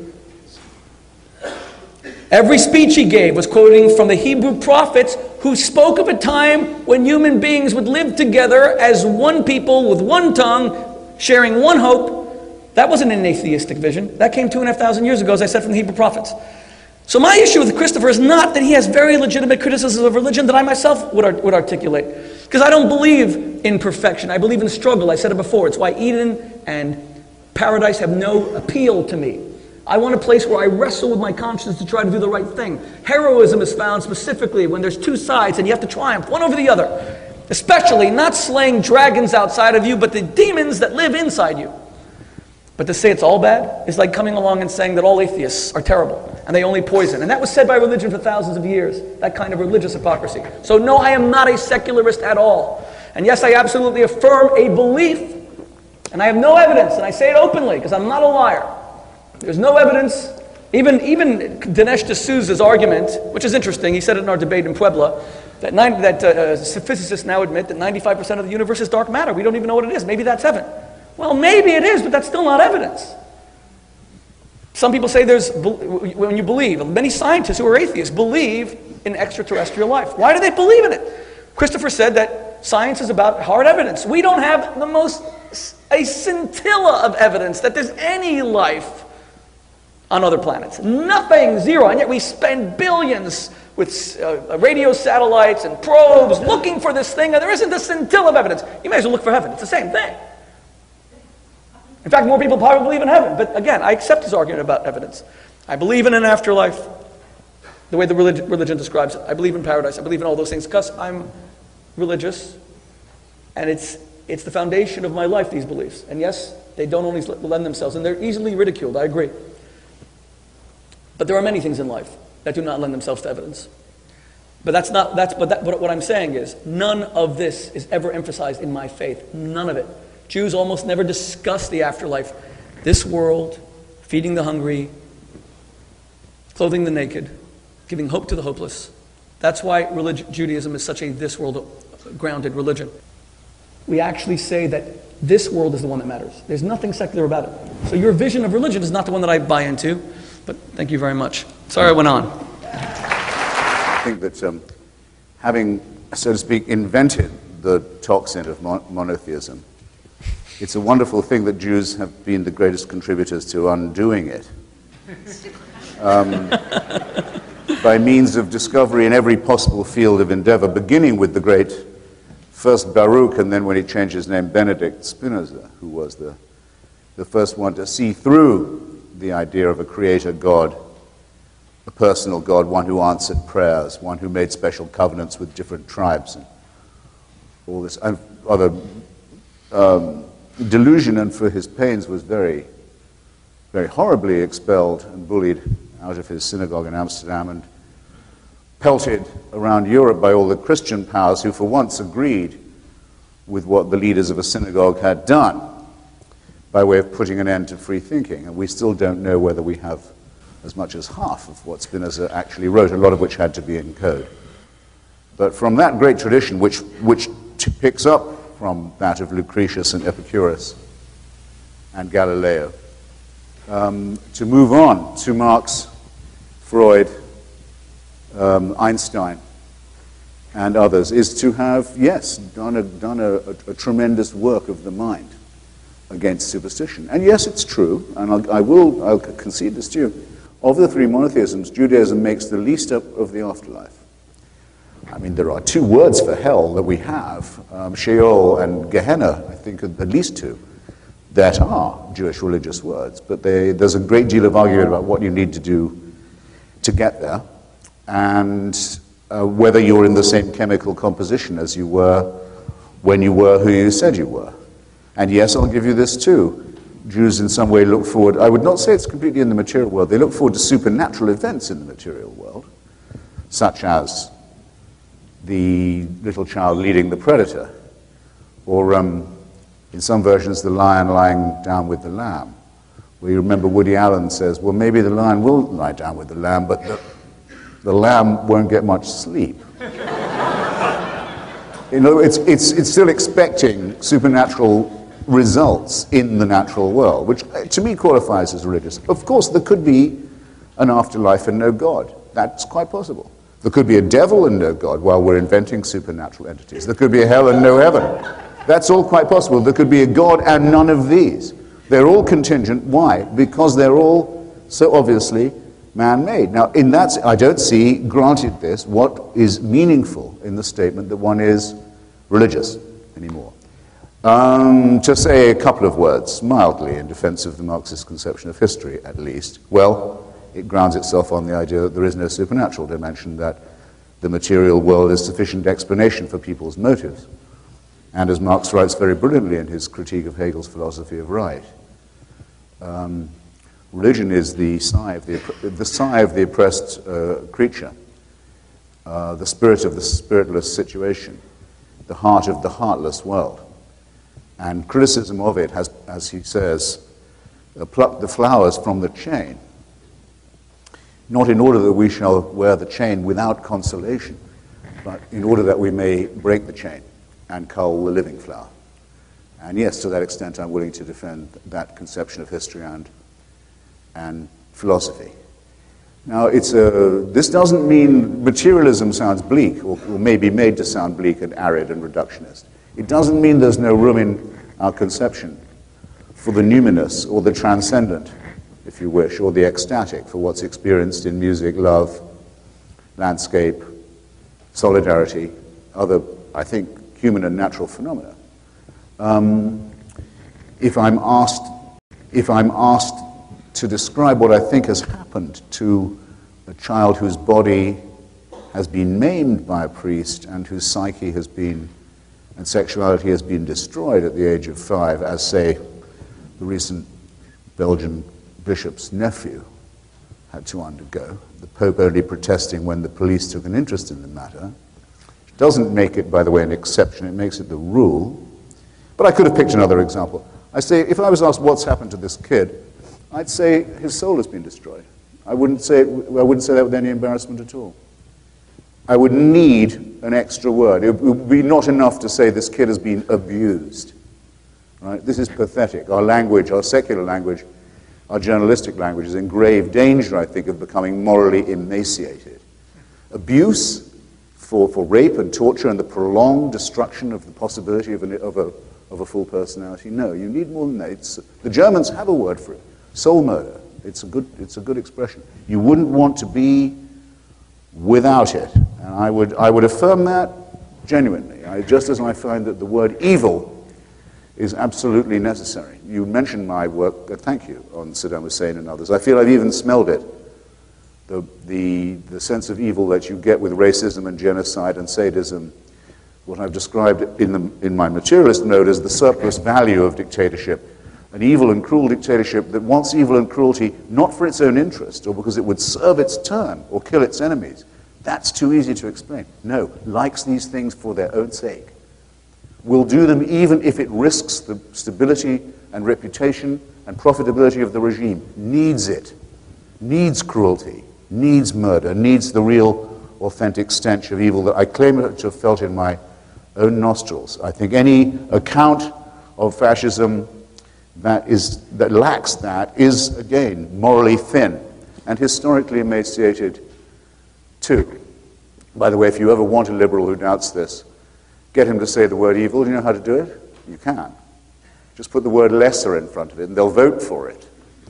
Every speech he gave was quoting from the Hebrew prophets who spoke of a time when human beings would live together as one people with one tongue, sharing one hope. That wasn't an atheistic vision. That came 2,500 years ago, as I said, from the Hebrew prophets. So my issue with Christopher is not that he has very legitimate criticisms of religion that I myself would articulate. Because I don't believe in perfection. I believe in struggle. I said it before. It's why Eden and paradise have no appeal to me. I want a place where I wrestle with my conscience to try to do the right thing. Heroism is found specifically when there's two sides and you have to triumph one over the other. Especially not slaying dragons outside of you, but the demons that live inside you. But to say it's all bad is like coming along and saying that all atheists are terrible and they only poison. And that was said by religion for thousands of years, that kind of religious hypocrisy. So no, I am not a secularist at all. And yes, I absolutely affirm a belief, and I have no evidence, and I say it openly because I'm not a liar. There's no evidence. Even Dinesh D'Souza's argument, which is interesting, he said it in our debate in Puebla, that physicists now admit that 95% of the universe is dark matter. We don't even know what it is. Maybe that's heaven. Well, maybe it is, but that's still not evidence. Some people say when you believe, many scientists who are atheists believe in extraterrestrial life. Why do they believe in it? Christopher said that science is about hard evidence. We don't have a scintilla of evidence that there's any life on other planets. Nothing, zero. And yet we spend billions with radio satellites and probes looking for this thing, and there isn't a scintilla of evidence. You may as well look for heaven. It's the same thing. In fact, more people probably believe in heaven. But again, I accept his argument about evidence. I believe in an afterlife, the way the religion describes it. I believe in paradise. I believe in all those things because I'm religious, and it's the foundation of my life, these beliefs. And yes, they don't always lend themselves, and they're easily ridiculed, I agree. But there are many things in life that do not lend themselves to evidence. But what I'm saying is, none of this is ever emphasized in my faith. None of it. Jews almost never discuss the afterlife. This world, feeding the hungry, clothing the naked, giving hope to the hopeless. That's why Judaism is such a this world grounded religion. We actually say that this world is the one that matters. There's nothing secular about it. So your vision of religion is not the one that I buy into. But thank you very much. Sorry I went on. I think that having, so to speak, invented the toxin of monotheism, it's a wonderful thing that Jews have been the greatest contributors to undoing it. By means of discovery in every possible field of endeavor, beginning with the great first Baruch, and then when he changed his name, Benedict Spinoza, who was the first one to see through the idea of a creator God, a personal God, one who answered prayers, one who made special covenants with different tribes, and all this other delusion, and for his pains was very, very horribly expelled and bullied out of his synagogue in Amsterdam and pelted around Europe by all the Christian powers who for once agreed with what the leaders of a synagogue had done by way of putting an end to free thinking. And we still don't know whether we have as much as half of what Spinoza actually wrote, a lot of which had to be in code. But from that great tradition, which picks up from that of Lucretius and Epicurus and Galileo, to move on to Marx, Freud, Einstein, and others, is to have, yes, done a tremendous work of the mind against superstition. And yes, it's true, and I'll concede this to you, of the three monotheisms, Judaism makes the least up of the afterlife. I mean, there are two words for hell that we have, Sheol and Gehenna, I think, are at least two, that are Jewish religious words. But there's a great deal of argument about what you need to do to get there, and whether you're in the same chemical composition as you were when you were who you said you were. And yes, I'll give you this too. Jews in some way look forward, I would not say it's completely in the material world, they look forward to supernatural events in the material world, such as the little child leading the predator, or in some versions the lion lying down with the lamb. Where you remember Woody Allen says, well, maybe the lion will lie down with the lamb, but the lamb won't get much sleep. In other words, it's still expecting supernatural results in the natural world, which to me qualifies as religious. Of course, there could be an afterlife and no God. That's quite possible. There could be a devil and no God while we're inventing supernatural entities. There could be a hell and no heaven. That's all quite possible. There could be a God and none of these. They're all contingent. Why? Because they're all so obviously man-made. Now, in that, I don't see, granted this, what is meaningful in the statement that one is religious anymore. To say a couple of words, mildly, in defense of the Marxist conception of history, at least, well, it grounds itself on the idea that there is no supernatural dimension, that the material world is sufficient explanation for people's motives. And as Marx writes very brilliantly in his critique of Hegel's philosophy of right, religion is the sigh of the oppressed creature, the spirit of the spiritless situation, the heart of the heartless world. And criticism of it has, as he says, plucked the flowers from the chain, not in order that we shall wear the chain without consolation, but in order that we may break the chain and cull the living flower. And yes, to that extent, I'm willing to defend that conception of history and philosophy. Now, this doesn't mean materialism sounds bleak, or may be made to sound bleak and arid and reductionist. It doesn't mean there's no room in our conception for the numinous or the transcendent if you wish, or the ecstatic for what's experienced in music, love, landscape, solidarity, other, I think, human and natural phenomena. If I'm asked to describe what I think has happened to a child whose body has been maimed by a priest and whose psyche has been, and sexuality has been destroyed at the age of 5, as, say, the recent Belgian bishop's nephew had to undergo, the Pope only protesting when the police took an interest in the matter, which doesn't make it, by the way, an exception, it makes it the rule. But I could have picked another example. I say, if I was asked what's happened to this kid, I'd say his soul has been destroyed. I wouldn't say that with any embarrassment at all. I would need an extra word. It would be not enough to say this kid has been abused. Right? This is pathetic. Our language, our secular language, our journalistic language is in grave danger, I think, of becoming morally emaciated. Abuse for rape and torture and the prolonged destruction of the possibility of a full personality. No, you need more than that. The Germans have a word for it. Soul murder. It's a good expression. You wouldn't want to be without it. And I would affirm that genuinely. Just as I find that the word evil is absolutely necessary. You mentioned my work, thank you, on Saddam Hussein and others. I feel I've even smelled it. The sense of evil that you get with racism and genocide and sadism, what I've described in my materialist note as the surplus value of dictatorship, an evil and cruel dictatorship that wants evil and cruelty not for its own interest or because it would serve its turn or kill its enemies. That's too easy to explain. No, likes these things for their own sake. Will do them even if it risks the stability and reputation and profitability of the regime. Needs it. Needs cruelty. Needs murder. Needs the real, authentic stench of evil that I claim to have felt in my own nostrils. I think any account of fascism that lacks that is, again, morally thin and historically emaciated too. By the way, if you ever want a liberal who doubts this, get him to say the word evil. Do you know how to do it? You can. Just put the word lesser in front of it and they'll vote for it.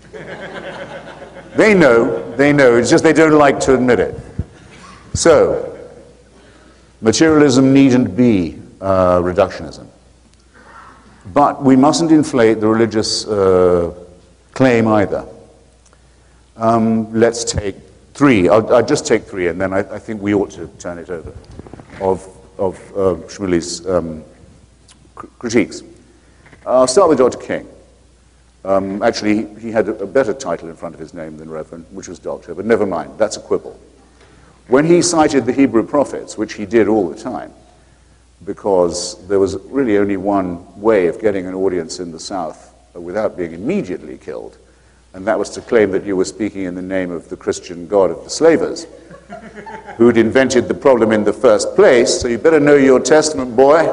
They know, it's just they don't like to admit it. So, materialism needn't be reductionism. But we mustn't inflate the religious claim either. Let's take 3. I'll just take 3, and then I think we ought to turn it over, of Shmuley's critiques. I'll start with Dr. King. Actually, he had a better title in front of his name than Reverend, which was Doctor, but never mind, that's a quibble. When he cited the Hebrew prophets, which he did all the time, because there was really only one way of getting an audience in the South without being immediately killed, and that was to claim that you were speaking in the name of the Christian God of the slavers, who'd invented the problem in the first place, so you better know your Testament, boy.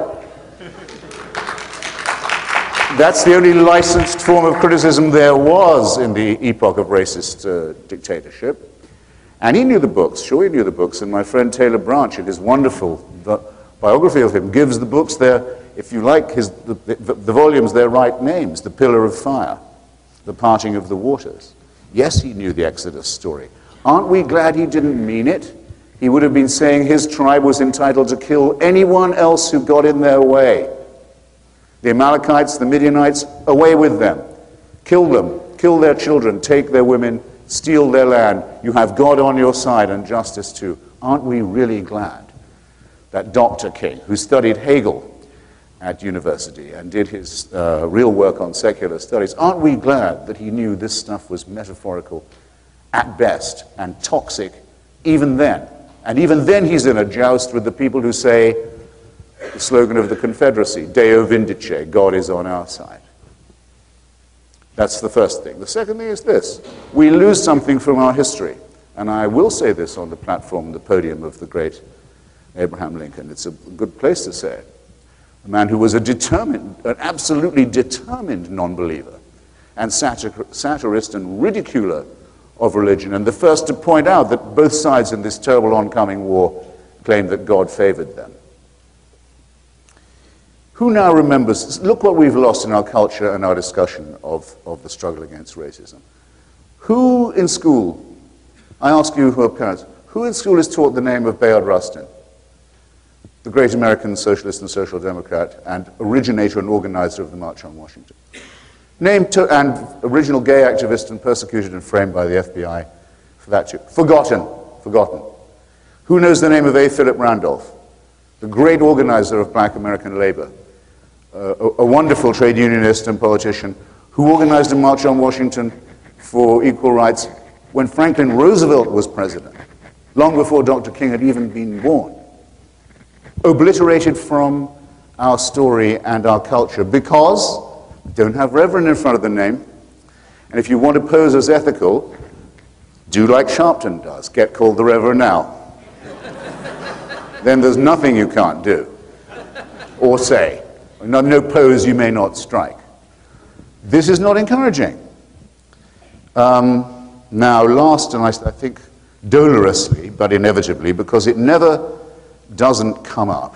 That's the only licensed form of criticism there was in the epoch of racist dictatorship. And he knew the books, sure he knew the books, and my friend Taylor Branch, in his wonderful biography of him, gives the books their, if you like, the volumes their right names, The Pillar of Fire, The Parting of the Waters. Yes, he knew the Exodus story. Aren't we glad he didn't mean it? He would have been saying his tribe was entitled to kill anyone else who got in their way. The Amalekites, the Midianites, away with them. Kill them, kill their children, take their women, steal their land. You have God on your side and justice too. Aren't we really glad that Dr. King, who studied Hegel at university and did his real work on secular studies, aren't we glad that he knew this stuff was metaphorical at best and toxic even then? And even then he's in a joust with the people who say the slogan of the Confederacy, Deo Vindice, God is on our side. That's the first thing. The second thing is this. We lose something from our history. And I will say this on the platform, the podium of the great Abraham Lincoln. It's a good place to say it. A man who was an absolutely determined non-believer and satirist and ridiculer of religion, and the first to point out that both sides in this terrible oncoming war claimed that God favored them. Who now remembers, look what we've lost in our culture and our discussion of the struggle against racism. Who in school, I ask you who are parents, who in school is taught the name of Bayard Rustin, the great American socialist and social democrat and originator and organizer of the March on Washington? And original gay activist and persecuted and framed by the FBI for that too. Forgotten. Who knows the name of A. Philip Randolph, the great organizer of black American labor, a wonderful trade unionist and politician who organized a March on Washington for equal rights when Franklin Roosevelt was president, long before Dr. King had even been born. Obliterated from our story and our culture because we don't have Reverend in front of the name. And if you want to pose as ethical, do like Sharpton does, get called the Reverend now. Then there's nothing you can't do or say. No pose you may not strike. This is not encouraging. Now, last, and I think dolorously, but inevitably, because it never doesn't come up,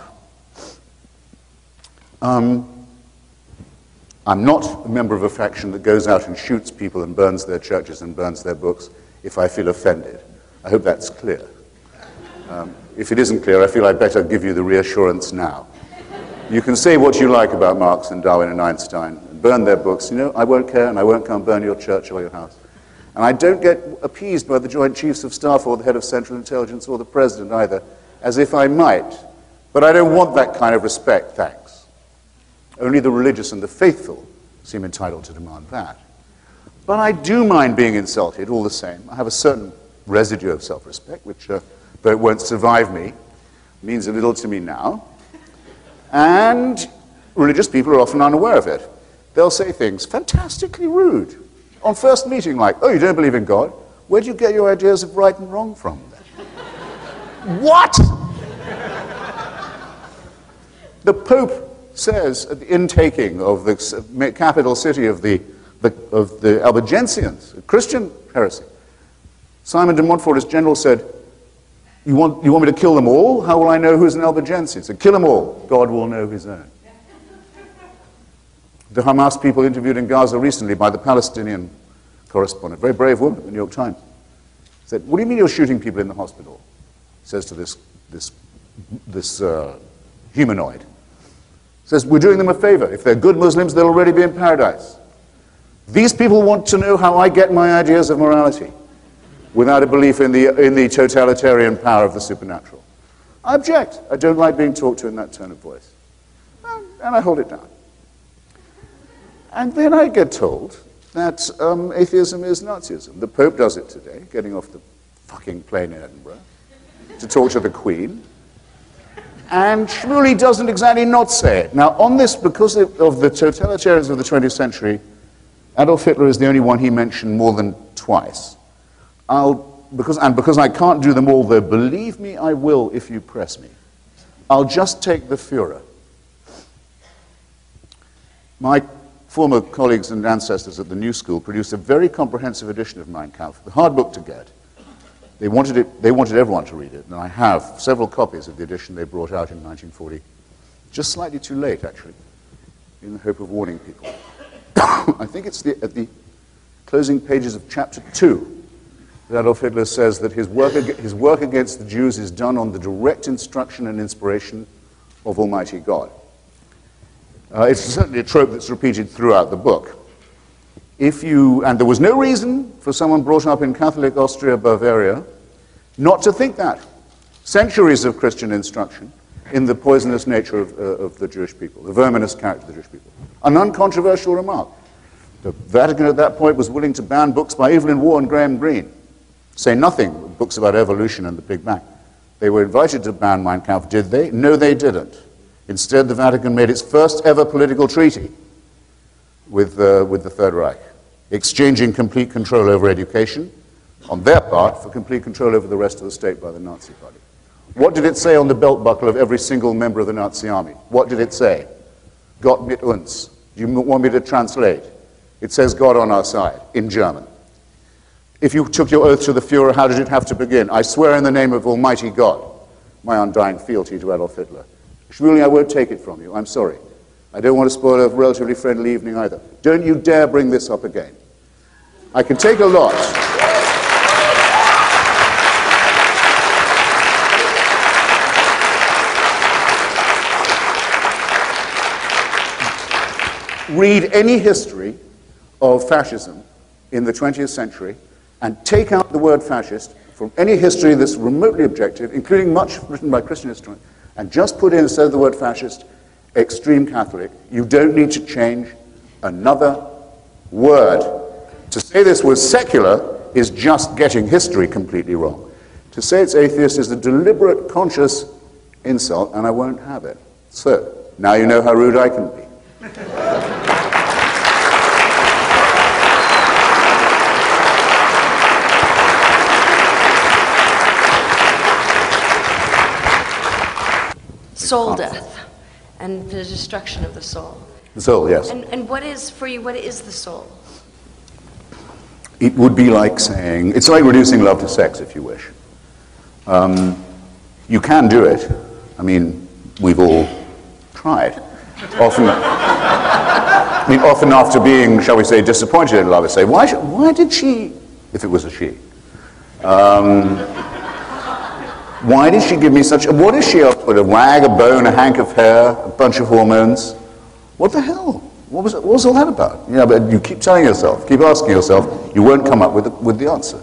I'm not a member of a faction that goes out and shoots people and burns their churches and burns their books if I feel offended. I hope that's clear. If it isn't clear, I feel I'd better give you the reassurance now. You can say what you like about Marx and Darwin and Einstein and burn their books. You know, I won't care, and I won't come burn your church or your house. And I don't get appeased by the Joint Chiefs of Staff or the head of Central Intelligence or the President either, as if I might. But I don't want that kind of respect, thanks. Only the religious and the faithful seem entitled to demand that. But I do mind being insulted all the same. I have a certain residue of self-respect, which, though it won't survive me, means a little to me now. And religious people are often unaware of it. They'll say things fantastically rude on first meeting, like, oh, you don't believe in God? Where do you get your ideas of right and wrong from then? What? The Pope says at the intaking of the capital city of the Albigensians, a Christian heresy, Simon de Montfort, as general, said, you want me to kill them all? How will I know who's an Albigensian? He said, kill them all. God will know his own. The Hamas people interviewed in Gaza recently by the Palestinian correspondent, very brave woman at the New York Times, said, what do you mean you're shooting people in the hospital? Says to this humanoid. Says, we're doing them a favor. If they're good Muslims, they'll already be in paradise. These people want to know how I get my ideas of morality without a belief in the totalitarian power of the supernatural. I object. I don't like being talked to in that tone of voice. And I hold it down. And then I get told that atheism is Nazism. The Pope does it today, getting off the fucking plane in Edinburgh to talk to the Queen. And Shmuley doesn't exactly not say it. Now, on this, because of the totalitarians of the 20th century, Adolf Hitler is the only one he mentioned more than twice. Because I can't do them all, though, believe me, I will if you press me. I'll just take the Führer. My former colleagues and ancestors at the New School produced a very comprehensive edition of Mein Kampf, the hard book to get. They wanted everyone to read it, and I have several copies of the edition they brought out in 1940. Just slightly too late, actually, in the hope of warning people. I think it's at the closing pages of chapter 2 that Adolf Hitler says that his work against the Jews is done on the direct instruction and inspiration of Almighty God. It's certainly a trope that's repeated throughout the book. And there was no reason for someone brought up in Catholic Austria-Bavaria not to think that. Centuries of Christian instruction in the poisonous nature of the Jewish people, the verminous character of the Jewish people. An uncontroversial remark. The Vatican at that point was willing to ban books by Evelyn Waugh and Graham Greene. Say nothing, books about evolution and the Big Bang. They were invited to ban Mein Kampf. Did they? No, they didn't. Instead, the Vatican made its first ever political treaty with the Third Reich, exchanging complete control over education on their part for complete control over the rest of the state by the Nazi Party. What did it say on the belt buckle of every single member of the Nazi army? What did it say? Gott mit uns. Do you want me to translate? It says God on our side, in German. If you took your oath to the Führer, how did it have to begin? I swear in the name of Almighty God, my undying fealty to Adolf Hitler. Shmuley, I won't take it from you. I'm sorry. I don't want to spoil a relatively friendly evening either. Don't you dare bring this up again. I can take a lot. Read any history of fascism in the 20th century and take out the word fascist from any history that's remotely objective, including much written by Christian historians, and just put in, instead of the word fascist, extreme Catholic. You don't need to change another word. To say this was secular is just getting history completely wrong. To say it's atheist is a deliberate, conscious insult, and I won't have it. So, now you know how rude I can be. Soul death and the destruction of the soul. The soul, yes. And what is, for you, what is the soul? It would be like saying, it's like reducing love to sex, if you wish. You can do it. I mean, we've all tried. Often after being, shall we say, disappointed in love, I say, why did she, if it was a she, why did she give me such, what is she up with, a rag, a bone, a hank of hair, a bunch of hormones? What the hell? What was all that about? Yeah, but you keep telling yourself, keep asking yourself, you won't come up with the answer.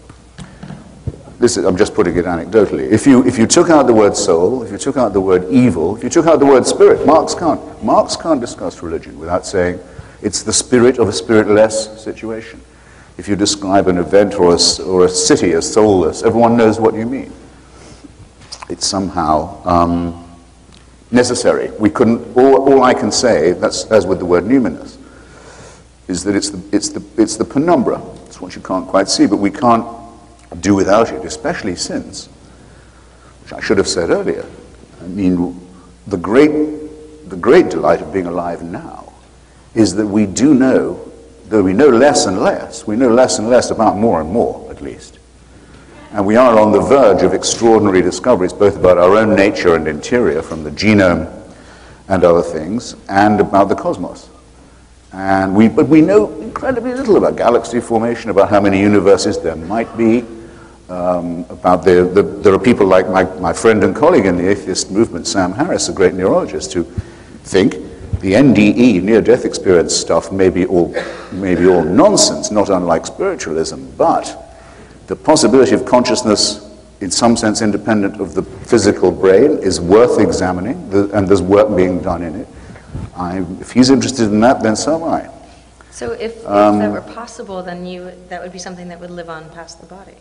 I'm just putting it anecdotally. If you took out the word soul, if you took out the word evil, if you took out the word spirit, Marx can't discuss religion without saying it's the spirit of a spiritless situation. If you describe an event or a city as soulless, everyone knows what you mean. It's somehow necessary. We couldn't. All I can say, that's as with the word numinous, is that it's the penumbra. It's what you can't quite see, but we can't do without it, especially sins, which I should have said earlier. I mean, the great delight of being alive now is that we do know, though we know less and less, we know less and less about more and more, at least. And we are on the verge of extraordinary discoveries, both about our own nature and interior, from the genome and other things, and about the cosmos. But we know incredibly little about galaxy formation, about how many universes there might be, there are people like my friend and colleague in the atheist movement, Sam Harris, a great neurologist, who think the NDE, near-death experience stuff, may be all nonsense, not unlike spiritualism, but the possibility of consciousness, in some sense independent of the physical brain, is worth examining, and there's work being done in it. If he's interested in that, then so am I. So if that were possible, then that would be something that would live on past the body.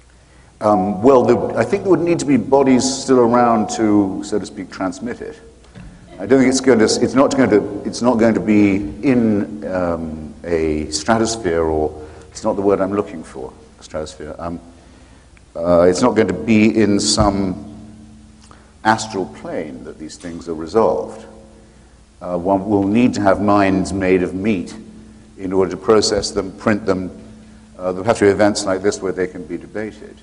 I think there would need to be bodies still around to, so to speak, transmit it. I don't think it's not going to be in a stratosphere, or it's not the word I'm looking for. Stratosphere. It's not going to be in some astral plane that these things are resolved. One will need to have minds made of meat in order to process them, print them. There'll have to be events like this where they can be debated.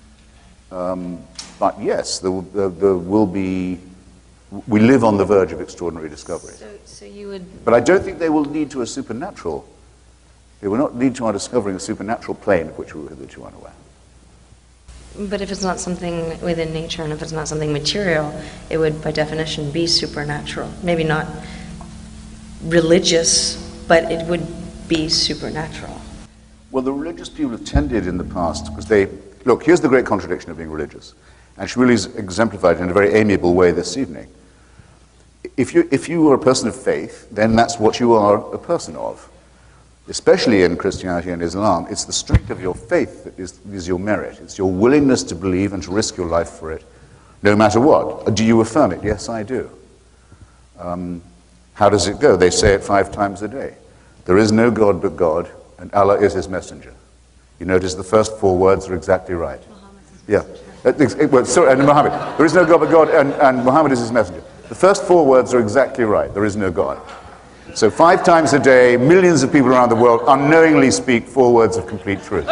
But yes, there will be. We live on the verge of extraordinary discovery. So you would. But I don't think they will lead to a supernatural. They will not lead to our discovering a supernatural plane of which we were hitherto unaware. But if it's not something within nature, and if it's not something material, it would, by definition, be supernatural. Maybe not religious, but it would be supernatural. Well, the religious people have tended in the past, because look, here's the great contradiction of being religious, and she really is exemplified in a very amiable way this evening. If you are a person of faith, then that's what you are a person of. Especially in Christianity and Islam, it's the strength of your faith that is your merit. It's your willingness to believe and to risk your life for it, no matter what. Do you affirm it? Yes, I do. How does it go? They say it 5 times a day. There is no God but God, and Allah is his messenger. You notice the first 4 words are exactly right. Yeah. And Muhammad. There is no God but God, and Muhammad is his messenger. The first 4 words are exactly right. There is no God. So 5 times a day, millions of people around the world unknowingly speak 4 words of complete truth.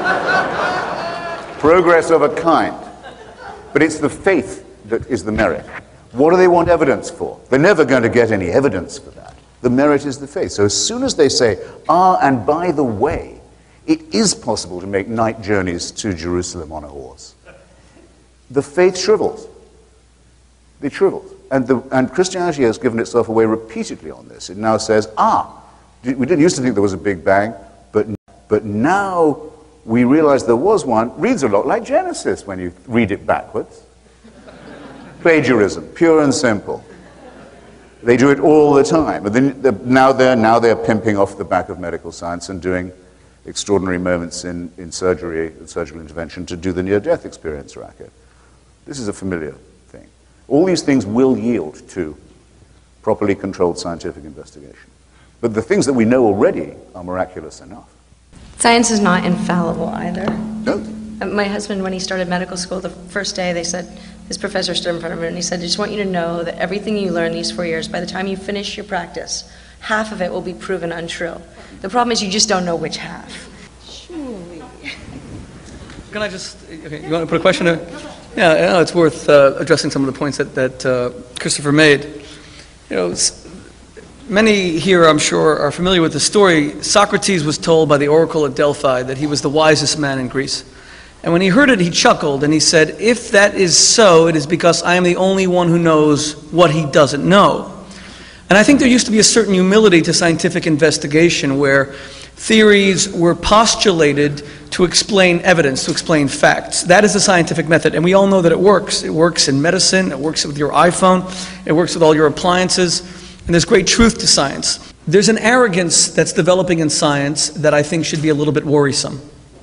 Progress of a kind. But it's the faith that is the merit. What do they want evidence for? They're never going to get any evidence for that. The merit is the faith. So as soon as they say, and by the way, It is possible to make night journeys to Jerusalem on a horse. The faith shrivels. It shrivels. And Christianity has given itself away repeatedly on this. It now says, we didn't used to think there was a Big Bang, but now we realize there was one. Reads a lot like Genesis when you read it backwards. Plagiarism, pure and simple. They do it all the time. And then now they're pimping off the back of medical science and doing extraordinary moments in surgery and surgical intervention to do the near-death experience racket. This is a familiar thing. All these things will yield to properly controlled scientific investigation. But the things that we know already are miraculous enough. Science is not infallible either. No. My husband, when he started medical school, the first day they said, his professor stood in front of him and he said, I just want you to know that everything you learn these 4 years, by the time you finish your practice, half of it will be proven untrue. The problem is you just don't know which half. Surely. Can I just, okay, you want to put a question in? Yeah, it's worth addressing some of the points that Christopher made. You know, many here, I'm sure, are familiar with the story. Socrates was told by the oracle at Delphi that he was the wisest man in Greece. And when he heard it, he chuckled and he said, if that is so, it is because I am the only one who knows what he doesn't know. And I think there used to be a certain humility to scientific investigation where theories were postulated to explain evidence, to explain facts. That is the scientific method, and we all know that it works. It works in medicine, it works with your iPhone, it works with all your appliances, and there's great truth to science. There's an arrogance that's developing in science that I think should be a little bit worrisome.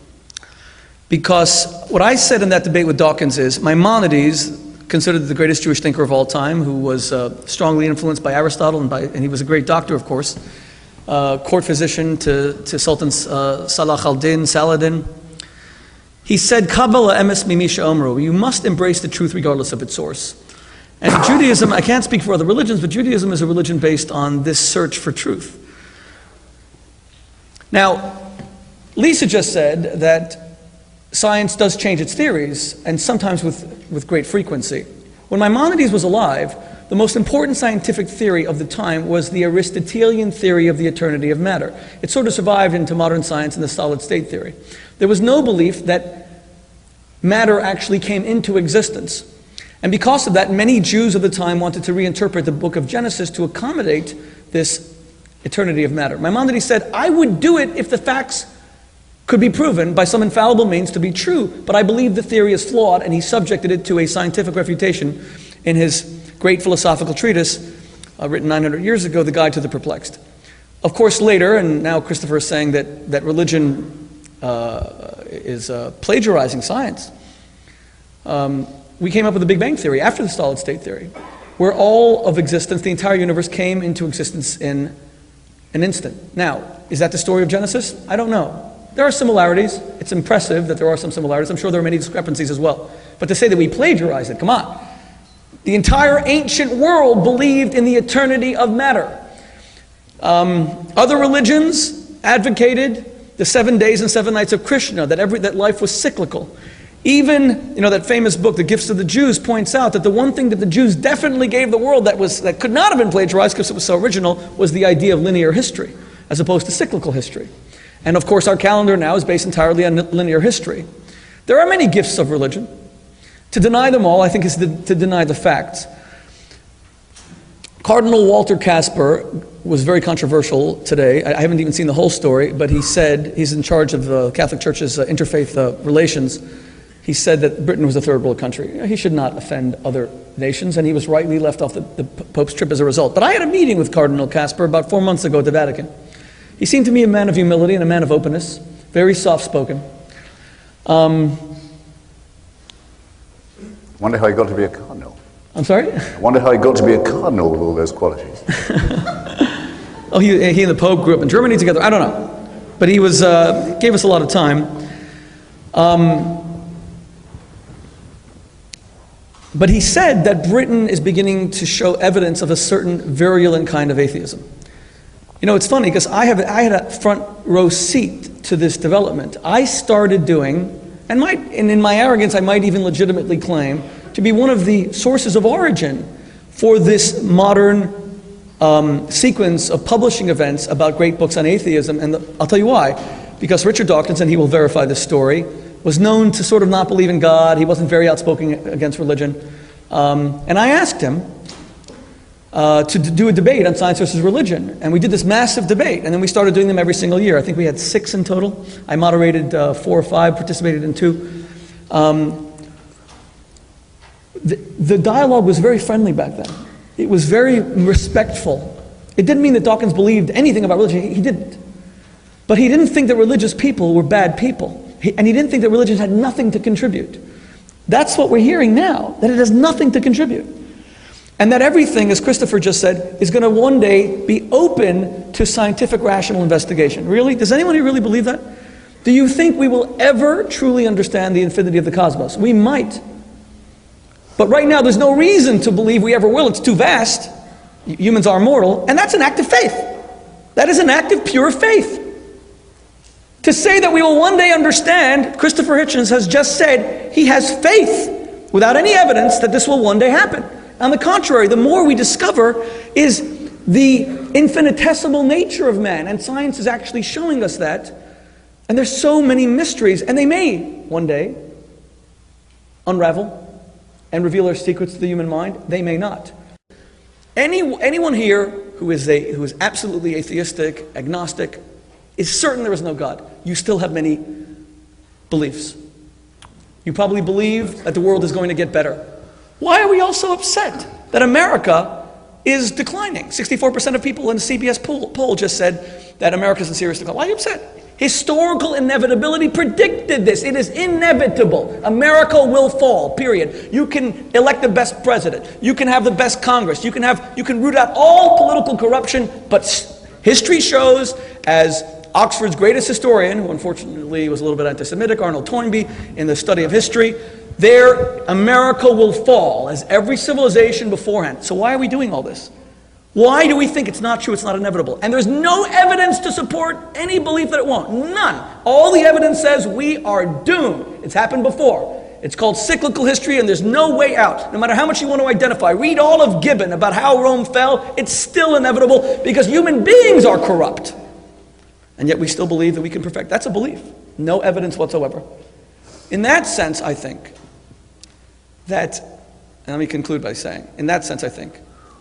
Because what I said in that debate with Dawkins is, Maimonides, considered the greatest Jewish thinker of all time, who was strongly influenced by Aristotle, and he was a great doctor, of course, court physician to Sultan Salah al-Din, Saladin. He said, Kabbalah emes mimisha omru, you must embrace the truth regardless of its source. And Judaism, I can't speak for other religions, but Judaism is a religion based on this search for truth. Now, Lisa just said that science does change its theories, and sometimes with great frequency. When Maimonides was alive, the most important scientific theory of the time was the Aristotelian theory of the eternity of matter. It sort of survived into modern science in the solid state theory. There was no belief that matter actually came into existence. And because of that, many Jews of the time wanted to reinterpret the book of Genesis to accommodate this eternity of matter. Maimonides said, I would do it if the facts could be proven by some infallible means to be true, but I believe the theory is flawed, and he subjected it to a scientific refutation in his great philosophical treatise, written 900 years ago, The Guide to the Perplexed. Of course, later, and now Christopher is saying that religion is plagiarizing science, we came up with the Big Bang Theory after the solid state theory, where all of existence, the entire universe, came into existence in an instant. Now, is that the story of Genesis? I don't know. There are similarities. It's impressive that there are some similarities. I'm sure there are many discrepancies as well. But to say that we plagiarize it, come on. The entire ancient world believed in the eternity of matter. Other religions advocated the 7 days and 7 nights of Krishna, that life was cyclical. Even, that famous book, The Gifts of the Jews, points out that the one thing that the Jews definitely gave the world that could not have been plagiarized because it was so original was the idea of linear history, as opposed to cyclical history. And of course, our calendar now is based entirely on linear history. There are many gifts of religion. To deny them all, I think, is to deny the facts. Cardinal Walter Casper was very controversial today. I haven't even seen the whole story, but he said, he's in charge of the Catholic Church's interfaith relations. He said that Britain was a third world country. He should not offend other nations, and he was rightly left off the Pope's trip as a result. But I had a meeting with Cardinal Casper about 4 months ago at the Vatican. He seemed to me a man of humility and a man of openness, very soft-spoken. Wonder how he got to be a cardinal. I'm sorry? I wonder how he got to be a cardinal with all those qualities. Oh, he and the Pope grew up in Germany together. I don't know. But he gave us a lot of time. But he said that Britain is beginning to show evidence of a certain virulent kind of atheism. It's funny because I had a front row seat to this development. I started doing, and in my arrogance I might even legitimately claim, to be one of the sources of origin for this modern sequence of publishing events about great books on atheism, and I'll tell you why. because Richard Dawkins, and he will verify this story, was known to sort of not believe in God. He wasn't very outspoken against religion. And I asked him to do a debate on science versus religion. And we did this massive debate, and then we started doing them every single year. I think we had 6 in total. I moderated 4 or 5, participated in 2. The dialogue was very friendly back then. It was very respectful. It didn't mean that Dawkins believed anything about religion. He didn't. But he didn't think that religious people were bad people. And he didn't think that religion had nothing to contribute. That's what we're hearing now, that it has nothing to contribute. And that everything, as Christopher just said, is going to one day be open to scientific rational investigation. Really? Does anyone here really believe that? Do you think we will ever truly understand the infinity of the cosmos? We might. But right now there's no reason to believe we ever will. It's too vast. Humans are mortal. And that's an act of faith. That is an act of pure faith. To say that we will one day understand, Christopher Hitchens has just said he has faith without any evidence that this will one day happen. On the contrary, the more we discover is the infinitesimal nature of man, and science is actually showing us that. And there's so many mysteries, and they may one day unravel and reveal our secrets to the human mind. They may not. Anyone here who is absolutely atheistic, agnostic, is certain there is no God. You still have many beliefs. You probably believe that the world is going to get better. Why are we all so upset that America is declining? 64% of people in the CBS poll just said that America is in serious decline. Why are you upset? Historical inevitability predicted this. It is inevitable. America will fall, period. You can elect the best president. You can have the best Congress. You can root out all political corruption, but history shows, as Oxford's greatest historian, who unfortunately was a little bit anti-Semitic, Arnold Toynbee, in the study of history, America will fall, as every civilization beforehand. So why are we doing all this? Why do we think it's not true, it's not inevitable? And there's no evidence to support any belief that it won't. None. All the evidence says we are doomed. It's happened before. It's called cyclical history, and there's no way out. No matter how much you want to identify, read all of Gibbon about how Rome fell, it's still inevitable because human beings are corrupt. And yet we still believe that we can perfect. That's a belief. No evidence whatsoever. In that sense, I think that, and let me conclude by saying, in that sense, I think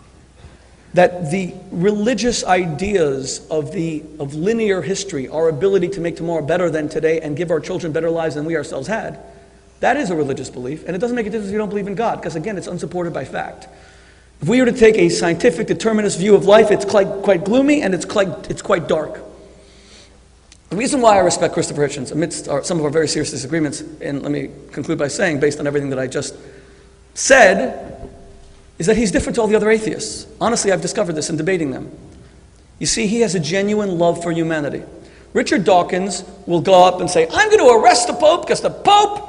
that the religious ideas of linear history, our ability to make tomorrow better than today and give our children better lives than we ourselves had, that is a religious belief, and it doesn't make a difference if you don't believe in God, because again, it's unsupported by fact. If we were to take a scientific determinist view of life, it's quite gloomy and it's quite dark. The reason why I respect Christopher Hitchens, amidst some of our very serious disagreements, and let me conclude by saying, based on everything that I just said, is that he's different to all the other atheists. Honestly, I've discovered this in debating them. You see, he has a genuine love for humanity. Richard Dawkins will go up and say, I'm going to arrest the Pope because the Pope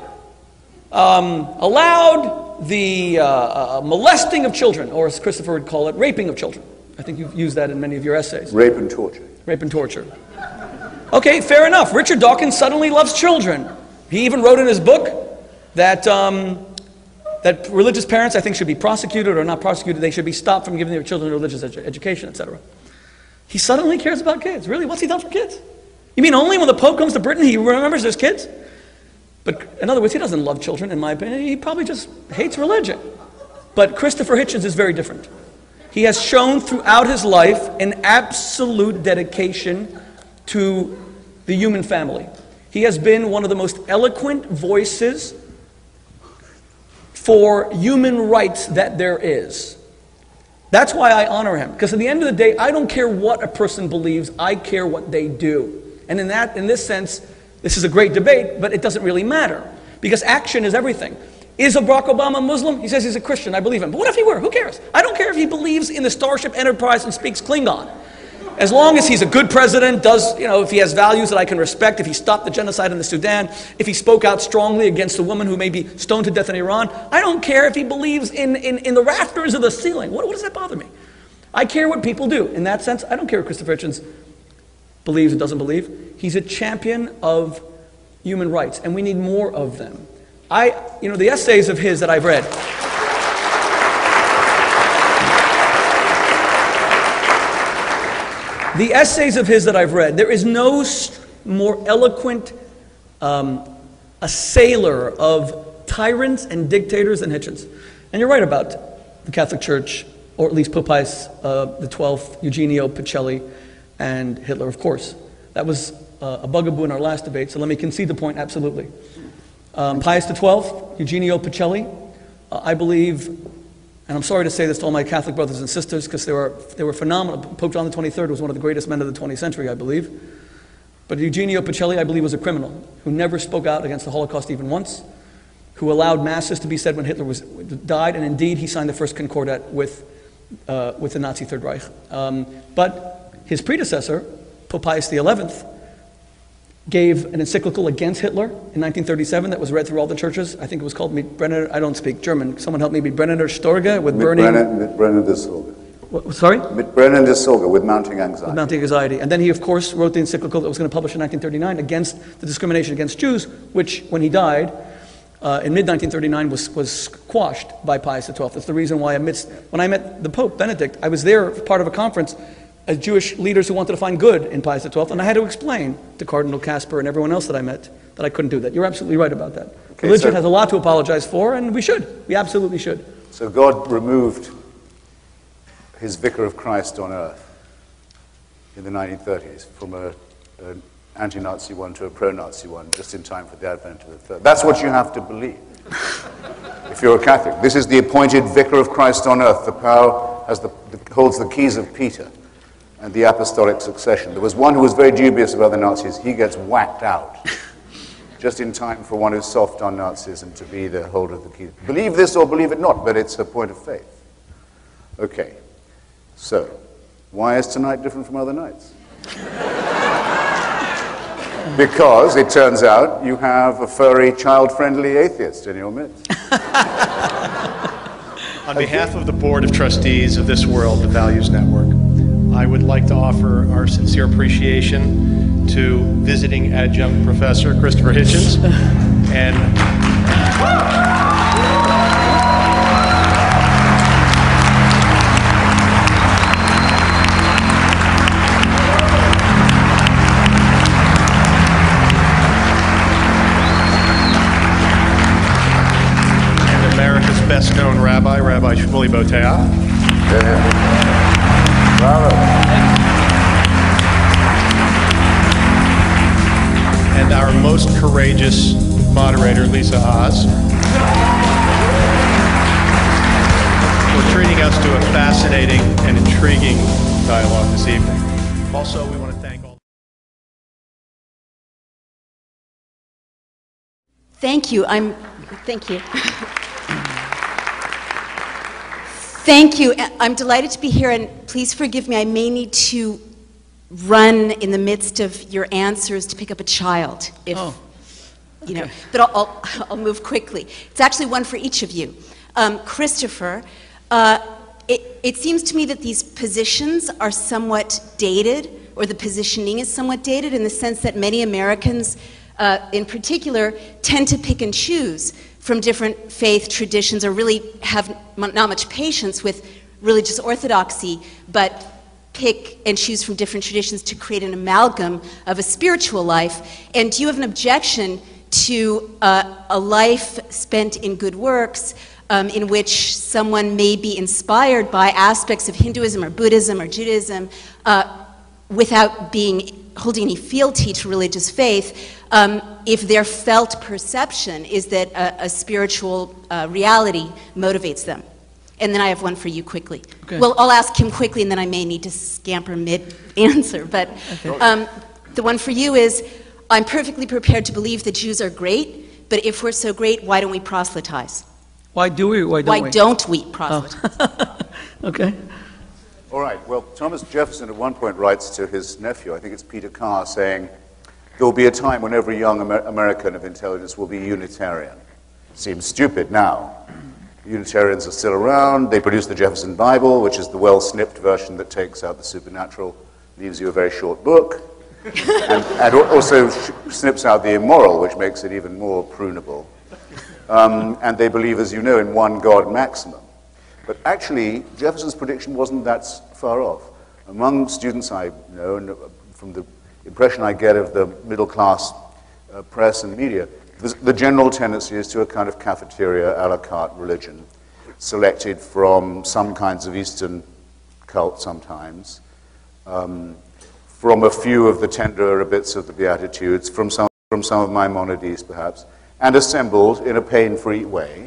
allowed the molesting of children, or as Christopher would call it, raping of children. I think you've used that in many of your essays. Rape and torture. Rape and torture. Okay, fair enough. Richard Dawkins suddenly loves children. He even wrote in his book that that religious parents, I think, should be prosecuted or not prosecuted. They should be stopped from giving their children religious education, etc. He suddenly cares about kids. Really? What's he done for kids? You mean only when the Pope comes to Britain he remembers there's kids? But in other words, he doesn't love children, in my opinion. He probably just hates religion. But Christopher Hitchens is very different. He has shown throughout his life an absolute dedication to the human family. He has been one of the most eloquent voices for human rights that there is. That's why I honor him, because at the end of the day, I don't care what a person believes, I care what they do. And in this sense, this is a great debate, but it doesn't really matter, because action is everything. Is Barack Obama Muslim? He says he's a Christian, I believe him. But what if he were? Who cares? I don't care if he believes in the Starship Enterprise and speaks Klingon. As long as he's a good president, if he has values that I can respect, if he stopped the genocide in the Sudan, if he spoke out strongly against a woman who may be stoned to death in Iran, I don't care if he believes in the rafters of the ceiling. What does that bother me? I care what people do. In that sense, I don't care what Christopher Hitchens believes and doesn't believe. He's a champion of human rights, and we need more of them. The essays of his that I've read, there is no more eloquent assailer of tyrants and dictators than Hitchens. And you're right about the Catholic Church, or at least Pope Pius XII, Eugenio Pacelli, and Hitler, of course. That was a bugaboo in our last debate, so let me concede the point, absolutely. Pius XII, Eugenio Pacelli, I believe, and I'm sorry to say this to all my Catholic brothers and sisters, because they were phenomenal. Pope John XXIII was one of the greatest men of the 20th century, I believe. But Eugenio Pacelli, I believe, was a criminal who never spoke out against the Holocaust even once, who allowed masses to be said when Hitler died, and indeed he signed the first Concordat with the Nazi Third Reich. But his predecessor, Pope Pius XI, gave an encyclical against Hitler in 1937 that was read through all the churches. I think it was called Mit Brenner, I don't speak German, someone help me, Mit Brenner Storge, with burning... Mit brennender Sorge. Sorry? Mit brennender Sorge, with mounting anxiety. With mounting anxiety. And then he, of course, wrote the encyclical that was going to publish in 1939 against the discrimination against Jews, which, when he died, in mid-1939 was squashed by Pius XII. That's the reason why when I met the Pope, Benedict, I was there part of a conference as Jewish leaders who wanted to find good in Pius XII, and I had to explain to Cardinal Casper and everyone else that I met that I couldn't do that. You're absolutely right about that. Okay, religion has a lot to apologize for, and we should. We absolutely should. So God removed his Vicar of Christ on earth in the 1930s from an anti-Nazi one to a pro-Nazi one, just in time for the advent of the third. That's what you have to believe if you're a Catholic. This is the appointed Vicar of Christ on earth. The power holds the keys of Peter and the apostolic succession. There was one who was very dubious about the Nazis. He gets whacked out just in time for one who's soft on Nazism to be the holder of the key. Believe this or believe it not, but it's a point of faith. Okay, so why is tonight different from other nights? Because it turns out you have a furry, child-friendly atheist in your midst. On behalf of the Board of Trustees of This World, the Values Network, I would like to offer our sincere appreciation to visiting adjunct professor Christopher Hitchens and America's best-known rabbi, Rabbi Shmuley Boteach. Bravo. And our most courageous moderator, Lisa Haas, for treating us to a fascinating and intriguing dialogue this evening. Also, we want to thank all... Thank you. Thank you. Thank you. I'm delighted to be here, and please forgive me. I may need to run in the midst of your answers to pick up a child, if you know. But I'll move quickly. It's actually one for each of you. Christopher, it seems to me that these positions are somewhat dated, or the positioning is somewhat dated, in the sense that many Americans, in particular, tend to pick and choose from different faith traditions, or really have not much patience with religious orthodoxy, but pick and choose from different traditions to create an amalgam of a spiritual life. And do you have an objection to a life spent in good works, in which someone may be inspired by aspects of Hinduism or Buddhism or Judaism without holding any fealty to religious faith, if their felt perception is that a spiritual reality motivates them? And then I have one for you quickly. Okay. Well, I'll ask him quickly, and then I may need to scamper mid-answer. But the one for you is, I'm perfectly prepared to believe that Jews are great, but if we're so great, why don't we proselytize? Why do we? Why don't we proselytize? Oh. Okay. All right, well, Thomas Jefferson at one point writes to his nephew, I think it's Peter Carr, saying, there will be a time when every young American of intelligence will be Unitarian. Seems stupid now. Unitarians are still around. They produce the Jefferson Bible, which is the well-snipped version that takes out the supernatural, leaves you a very short book, and also snips out the immoral, which makes it even more prunable. And they believe, as you know, in one God maximum. But actually, Jefferson's prediction wasn't that far off. Among students I know, and from the impression I get of the middle-class press and media, the general tendency is to a kind of cafeteria a la carte religion, selected from some kinds of Eastern cults sometimes, from a few of the tenderer bits of the Beatitudes, from some of Maimonides perhaps, and assembled in a pain-free way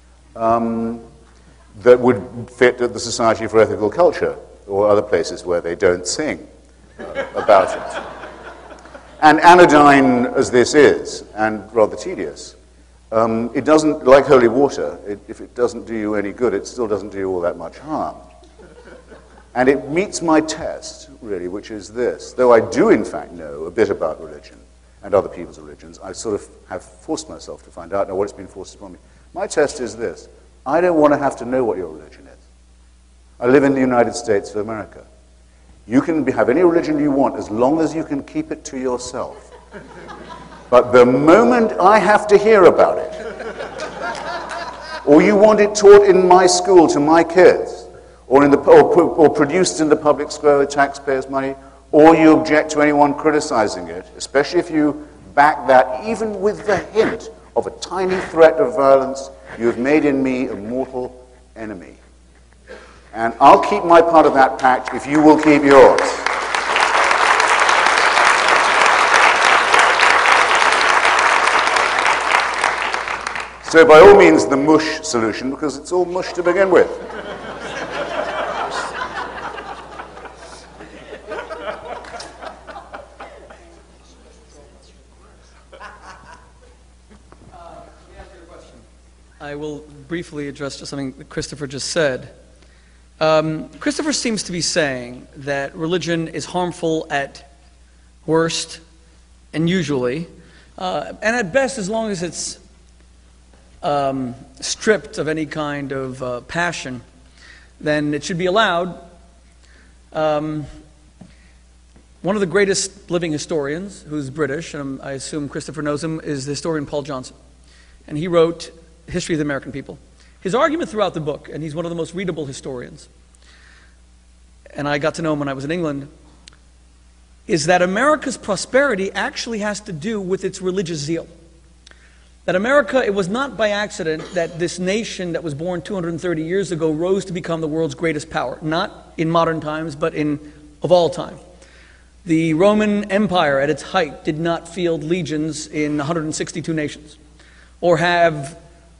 that would fit at the Society for Ethical Culture or other places where they don't sing about it. And anodyne as this is, and rather tedious, it doesn't, like holy water, if it doesn't do you any good, it still doesn't do you all that much harm. And it meets my test, really, which is this. Though I do, in fact, know a bit about religion and other people's religions, I sort of have forced myself to find out now what it's been forced upon me. My test is this. I don't want to have to know what your religion is. I live in the United States of America. You can have any religion you want as long as you can keep it to yourself. But the moment I have to hear about it, or you want it taught in my school to my kids, or produced in the public square with taxpayers' money, or you object to anyone criticizing it, especially if you back that even with the hint of a tiny threat of violence, you have made in me a mortal enemy. And I'll keep my part of that pact if you will keep yours. So by all means, the mush solution, because it's all mush to begin with. I will briefly address just something that Christopher just said. Christopher seems to be saying that religion is harmful at worst and usually, and at best as long as it's stripped of any kind of passion, then it should be allowed. One of the greatest living historians, who's British, and I assume Christopher knows him, is the historian Paul Johnson. And he wrote History of the American People. His argument throughout the book, and he's one of the most readable historians, and I got to know him when I was in England, is that America's prosperity actually has to do with its religious zeal. That America, it was not by accident that this nation that was born 230 years ago rose to become the world's greatest power. Not in modern times, but of all time. The Roman Empire at its height did not field legions in 162 nations, or have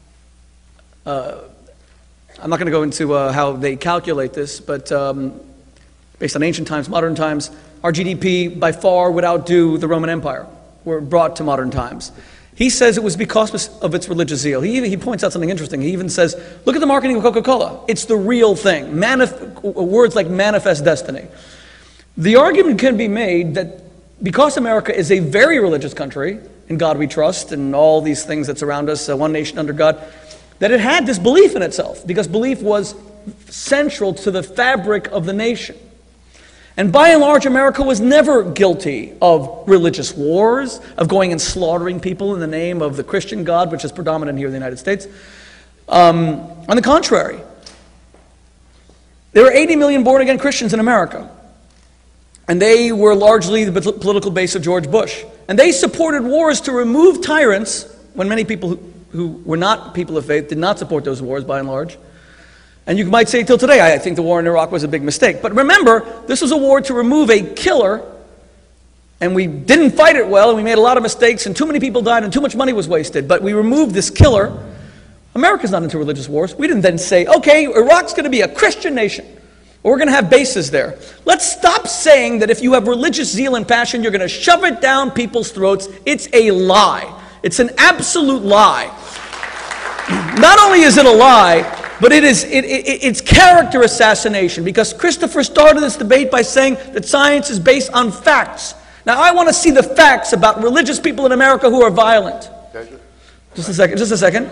I'm not going to go into how they calculate this, but based on ancient times, modern times, our GDP by far would outdo the Roman Empire, were brought to modern times. He says it was because of its religious zeal. He points out something interesting. He even says, look at the marketing of Coca-Cola. It's the real thing. Words like manifest destiny. The argument can be made that because America is a very religious country, in God we trust, and all these things that surround us, one nation under God, that it had this belief in itself, because belief was central to the fabric of the nation. And by and large, America was never guilty of religious wars, of going and slaughtering people in the name of the Christian God, which is predominant here in the United States. On the contrary, there were 80 million born-again Christians in America. And they were largely the political base of George Bush. And they supported wars to remove tyrants, when many people who were not people of faith did not support those wars, by and large. And you might say till today, I think the war in Iraq was a big mistake. But remember, this was a war to remove a killer, and we didn't fight it well, and we made a lot of mistakes, and too many people died, and too much money was wasted. But we removed this killer. America's not into religious wars. We didn't then say, okay, Iraq's going to be a Christian nation. We're going to have bases there. Let's stop saying that if you have religious zeal and passion, you're going to shove it down people's throats. It's a lie. It's an absolute lie. Not only is it a lie, but it's character assassination, because Christopher started this debate by saying that science is based on facts. Now, I want to see the facts about religious people in America who are violent. Just a second.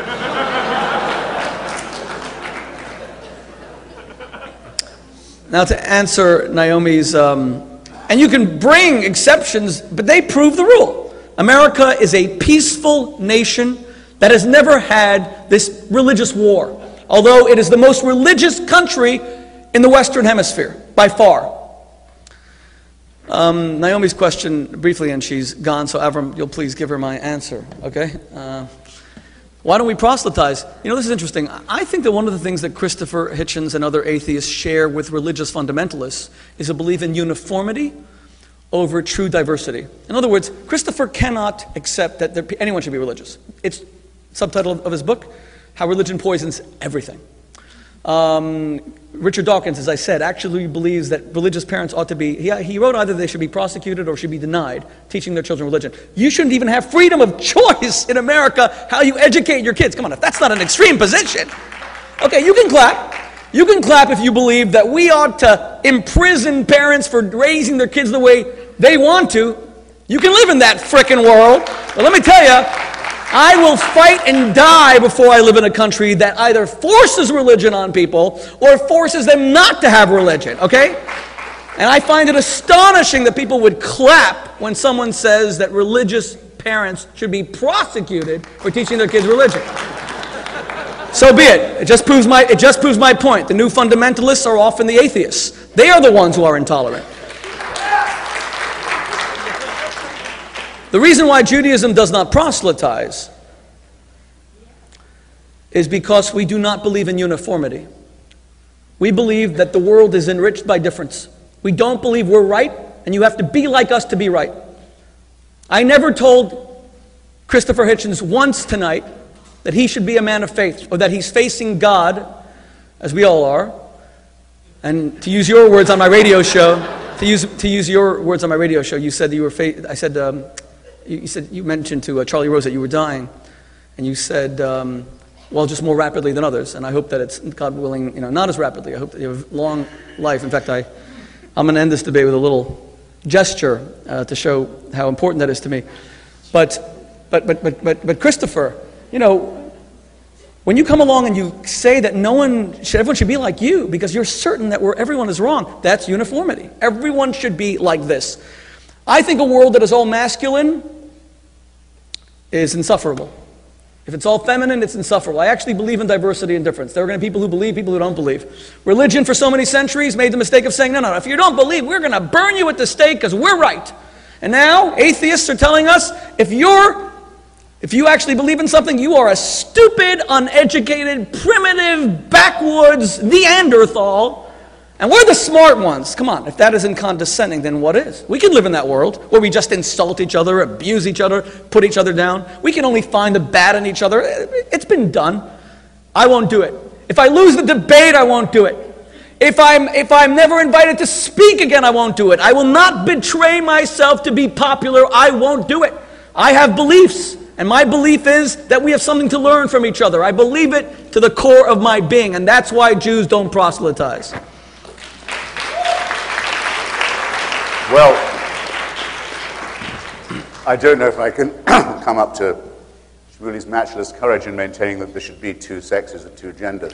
Now, to answer Naomi's, and you can bring exceptions, but they prove the rule. America is a peaceful nation that has never had this religious war, although it is the most religious country in the Western Hemisphere, by far. Naomi's question briefly, and she's gone, so Avram, you'll please give her my answer, okay? Why don't we proselytize? You know, this is interesting. I think that one of the things that Christopher Hitchens and other atheists share with religious fundamentalists is a belief in uniformity over true diversity. In other words, Christopher cannot accept that anyone should be religious. It's subtitle of his book, How Religion Poisons Everything. Richard Dawkins, as I said, actually believes that religious parents ought to be, he wrote either they should be prosecuted or should be denied teaching their children religion. You shouldn't even have freedom of choice in America how you educate your kids. Come on, if that's not an extreme position. Okay, you can clap. You can clap if you believe that we ought to imprison parents for raising their kids the way they want to. You can live in that frickin' world. But let me tell you, I will fight and die before I live in a country that either forces religion on people or forces them not to have religion, okay? And I find it astonishing that people would clap when someone says that religious parents should be prosecuted for teaching their kids religion. So be it. It just proves my point. The new fundamentalists are often the atheists. They are the ones who are intolerant. The reason why Judaism does not proselytize is because we do not believe in uniformity. We believe that the world is enriched by difference. We don't believe we're right, and you have to be like us to be right. I never told Christopher Hitchens once tonight that he should be a man of faith, or that he's facing God, as we all are. And to use your words on my radio show, you said that you were you mentioned to Charlie Rose that you were dying, and you said, well, just more rapidly than others. And I hope that it's, God willing, not as rapidly. I hope that you have a long life. In fact, I'm going to end this debate with a little gesture to show how important that is to me. But Christopher, when you come along and you say that everyone should be like you because you're certain that everyone is wrong, that's uniformity. Everyone should be like this. I think a world that is all masculine is insufferable. If it's all feminine, it's insufferable. I actually believe in diversity and difference. There are going to be people who believe, people who don't believe. Religion for so many centuries made the mistake of saying, no, if you don't believe, we're going to burn you at the stake because we're right. And now atheists are telling us, if you actually believe in something, you are a stupid, uneducated, primitive, backwoods Neanderthal. And we're the smart ones. Come on, if that isn't condescending, then what is? We can live in that world where we just insult each other, abuse each other, put each other down. We can only find the bad in each other. It's been done. I won't do it. If I lose the debate, I won't do it. If I'm never invited to speak again, I won't do it. I will not betray myself to be popular. I won't do it. I have beliefs, and my belief is that we have something to learn from each other. I believe it to the core of my being, and that's why Jews don't proselytize. Well, I don't know if I can come up to Shmuley's matchless courage in maintaining that there should be two sexes and two genders.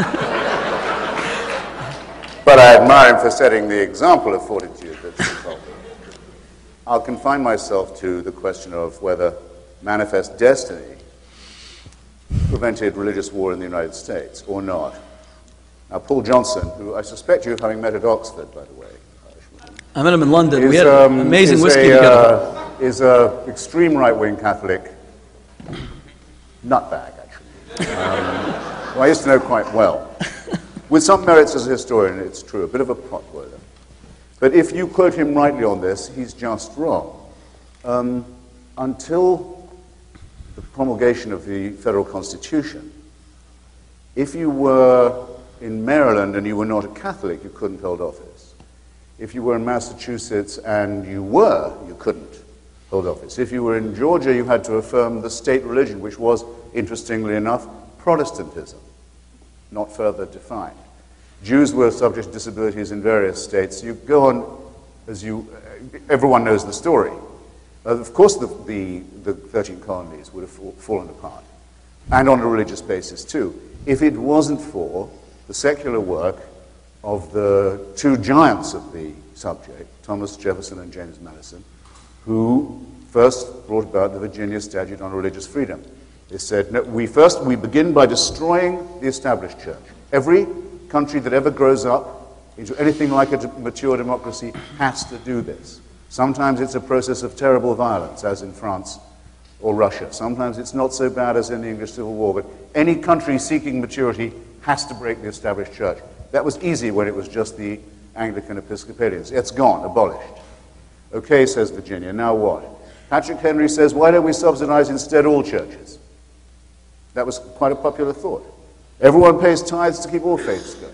But I admire him for setting the example of fortitude that's involved. I'll confine myself to the question of whether manifest destiny prevented religious war in the United States or not. Now, Paul Johnson, who I suspect you of having met at Oxford, by the way, I met him in London. We had amazing whiskey together. Is an extreme right-wing Catholic nutbag, actually, who I used to know quite well. With some merits as a historian, it's true, a bit of a potboiler. But if you quote him rightly on this, he's just wrong. Until the promulgation of the federal Constitution, if you were in Maryland and you were not a Catholic, you couldn't hold office. If you were in Massachusetts and you couldn't hold office. If you were in Georgia, you had to affirm the state religion, which was, interestingly enough, Protestantism, not further defined. Jews were subject to disabilities in various states. You go on, everyone knows the story. Of course, the 13 colonies would have fallen apart, and on a religious basis too, if it wasn't for the secular work of the two giants of the subject, Thomas Jefferson and James Madison, who first brought about the Virginia Statute on Religious Freedom. They said, no, we begin by destroying the established church. Every country that ever grows up into anything like a mature democracy has to do this. Sometimes it's a process of terrible violence, as in France or Russia. Sometimes it's not so bad as in the English Civil War, but any country seeking maturity has to break the established church. That was easy when it was just the Anglican Episcopalians. It's gone, abolished. Okay, says Virginia, now what? Patrick Henry says, why don't we subsidize instead all churches? That was quite a popular thought. Everyone pays tithes to keep all faiths going.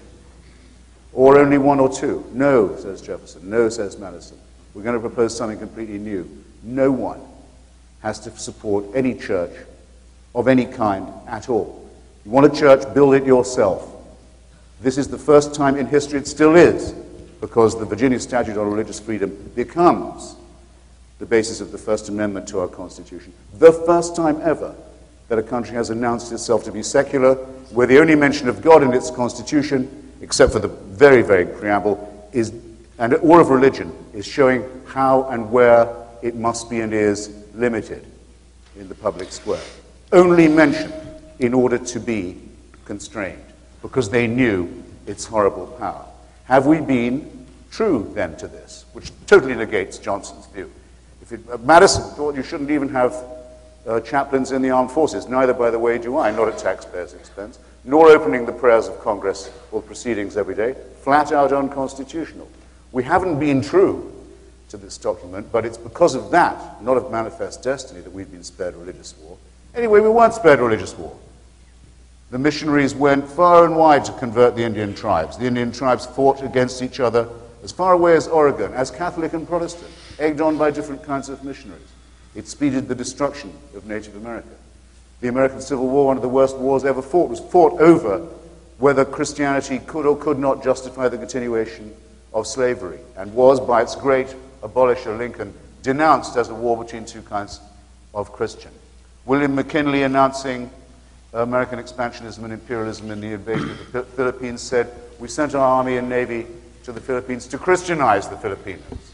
Or only one or two. No, says Jefferson. No, says Madison. We're going to propose something completely new. No one has to support any church of any kind at all. You want a church, build it yourself. This is the first time in history, it still is, because the Virginia Statute on Religious Freedom becomes the basis of the First Amendment to our Constitution. The first time ever that a country has announced itself to be secular, where the only mention of God in its Constitution, except for the very vague preamble, or of religion, is showing how and where it must be and is limited in the public square. Only mentioned in order to be constrained, because they knew its horrible power. Have we been true then to this? Which totally negates Johnson's view. Madison thought you shouldn't even have chaplains in the armed forces. Neither, by the way, do I, not at taxpayers' expense, nor opening the prayers of Congress or proceedings every day. Flat out unconstitutional. We haven't been true to this document, but it's because of that, not of manifest destiny, that we've been spared religious war. Anyway, we weren't spared religious war. The missionaries went far and wide to convert the Indian tribes. The Indian tribes fought against each other as far away as Oregon, as Catholic and Protestant, egged on by different kinds of missionaries. It speeded the destruction of Native America. The American Civil War, one of the worst wars ever fought, was fought over whether Christianity could or could not justify the continuation of slavery, and was, by its great abolisher Lincoln, denounced as a war between two kinds of Christian. William McKinley, announcing American expansionism and imperialism in the invasion of the Philippines, said, we sent our army and navy to the Philippines to Christianize the Filipinos,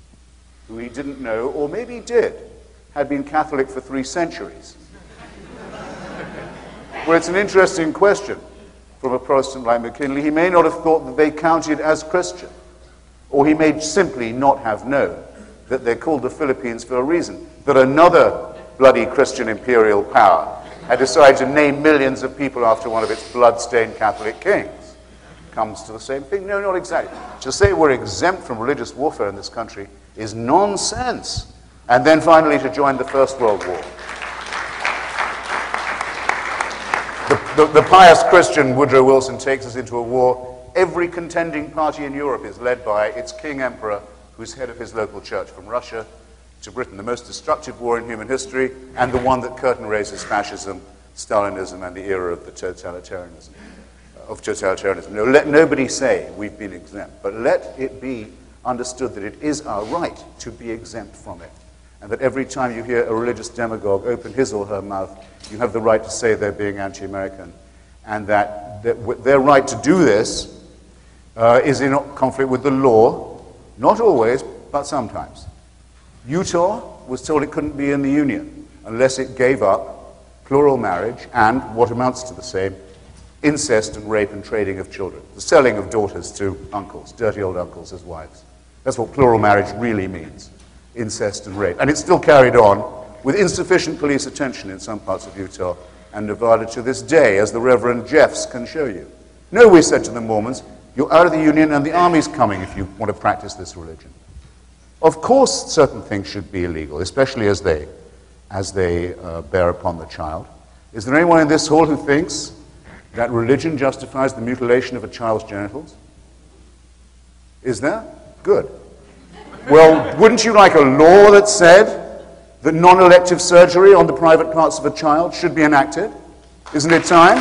who he didn't know, or maybe he did, had been Catholic for 3 centuries. Well, it's an interesting question from a Protestant like McKinley. He may not have thought that they counted as Christian, or he may simply not have known that they're called the Philippines for a reason, that another bloody Christian imperial power had decided to name millions of people after one of its blood-stained Catholic kings. Comes to the same thing? No, not exactly. To say we're exempt from religious warfare in this country is nonsense. And then finally to join the First World War. The pious Christian Woodrow Wilson takes us into a war. Every contending party in Europe is led by its king emperor, who's head of his local church, from Russia to Britain, the most destructive war in human history, and the one that curtain raises fascism, Stalinism, and the era of the totalitarianism. No, let nobody say we've been exempt, but let it be understood that it is our right to be exempt from it, and that every time you hear a religious demagogue open his or her mouth, you have the right to say they're being anti-American, and that their right to do this is in conflict with the law, not always, but sometimes. Utah was told it couldn't be in the Union unless it gave up plural marriage and, what amounts to the same, incest and rape and trading of children, the selling of daughters to uncles, dirty old uncles as wives. That's what plural marriage really means, incest and rape. And it's still carried on with insufficient police attention in some parts of Utah and Nevada to this day, as the Reverend Jeffs can show you. No, we said to the Mormons, you're out of the Union and the army's coming if you want to practice this religion. Of course, certain things should be illegal, especially as they bear upon the child. Is there anyone in this hall who thinks that religion justifies the mutilation of a child's genitals? Is there? Good. Well, wouldn't you like a law that said that non-elective surgery on the private parts of a child should be enacted? Isn't it time?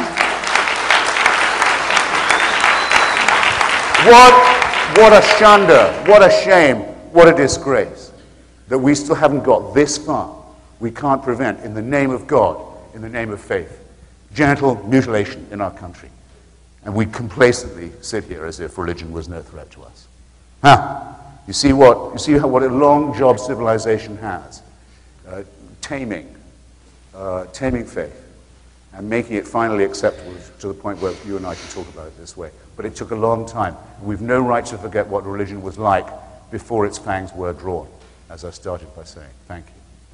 What a shanda, what a shame, what a disgrace that we still haven't got this far. We can't prevent, in the name of God, in the name of faith, genital mutilation in our country. And we complacently sit here as if religion was no threat to us. You see what a long job civilization has. Taming faith. and making it finally acceptable to the point where you and I can talk about it this way. But it took a long time. We've no right to forget what religion was like before its fangs were drawn, as I started by saying. Thank you.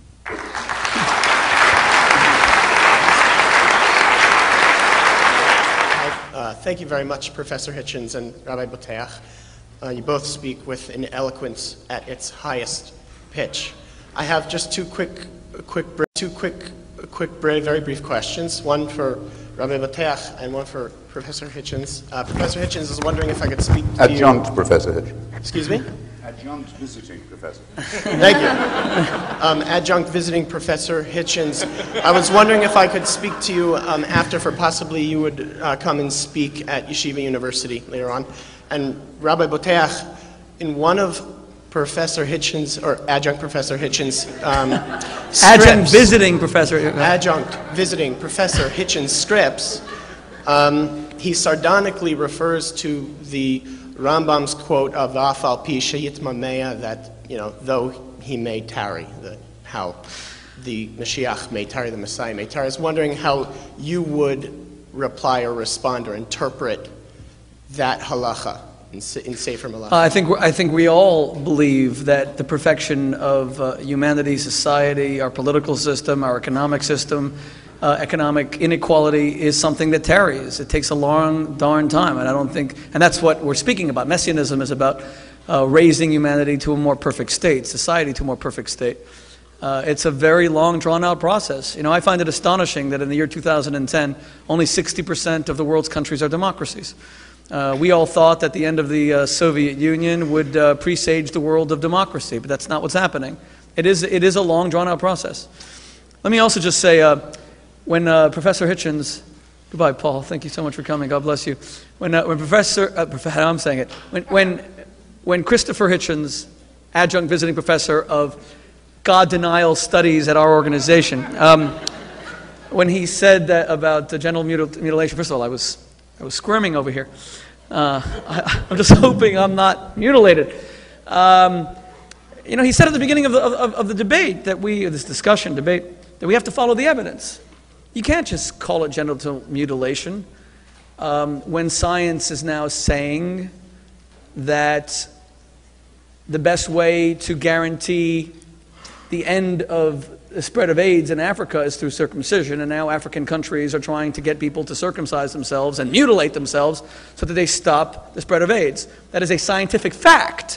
Thank you very much, Professor Hitchens and Rabbi Boteach. You both speak with an eloquence at its highest pitch. I have just two very brief questions. One for Rabbi Boteach and one for Professor Hitchens. Professor Hitchens is wondering if I could speak to you. Adjunct Professor Hitchens. Excuse me? Adjunct visiting professor. Thank you. Adjunct visiting Professor Hitchens. I was wondering if I could speak to you after, for possibly you would come and speak at Yeshiva University later on. And Rabbi Boteach, in one of Professor Hitchens, or Adjunct Professor Hitchens' Adjunct visiting professor. Adjunct visiting Professor Hitchens' scripts, he sardonically refers to the Rambam's quote of V'afal pi sheyitmamea, that, though he may tarry, how the Mashiach may tarry, the Messiah may tarry. I was wondering how you would reply or respond or interpret that halacha in Sefer Malachim. I think we all believe that the perfection of humanity, society, our political system, our economic system, economic inequality is something that tarries. It takes a long, darn time, and that's what we're speaking about. Messianism is about raising humanity to a more perfect state, society to a more perfect state. It's a very long, drawn-out process. I find it astonishing that in the year 2010, only 60% of the world's countries are democracies. We all thought that the end of the Soviet Union would presage the world of democracy, but that's not what's happening. It is a long, drawn-out process. Let me also just say, when Professor Hitchens, goodbye, Paul. Thank you so much for coming. God bless you. When Christopher Hitchens, adjunct visiting professor of God denial studies at our organization, when he said that about the genital mutilation, first of all, I was squirming over here. I'm just hoping I'm not mutilated. He said at the beginning of the debate that this discussion debate, that we have to follow the evidence. You can't just call it genital mutilation when science is now saying that the best way to guarantee the end of the spread of AIDS in Africa is through circumcision, and now African countries are trying to get people to circumcise themselves and mutilate themselves so that they stop the spread of AIDS. That is a scientific fact.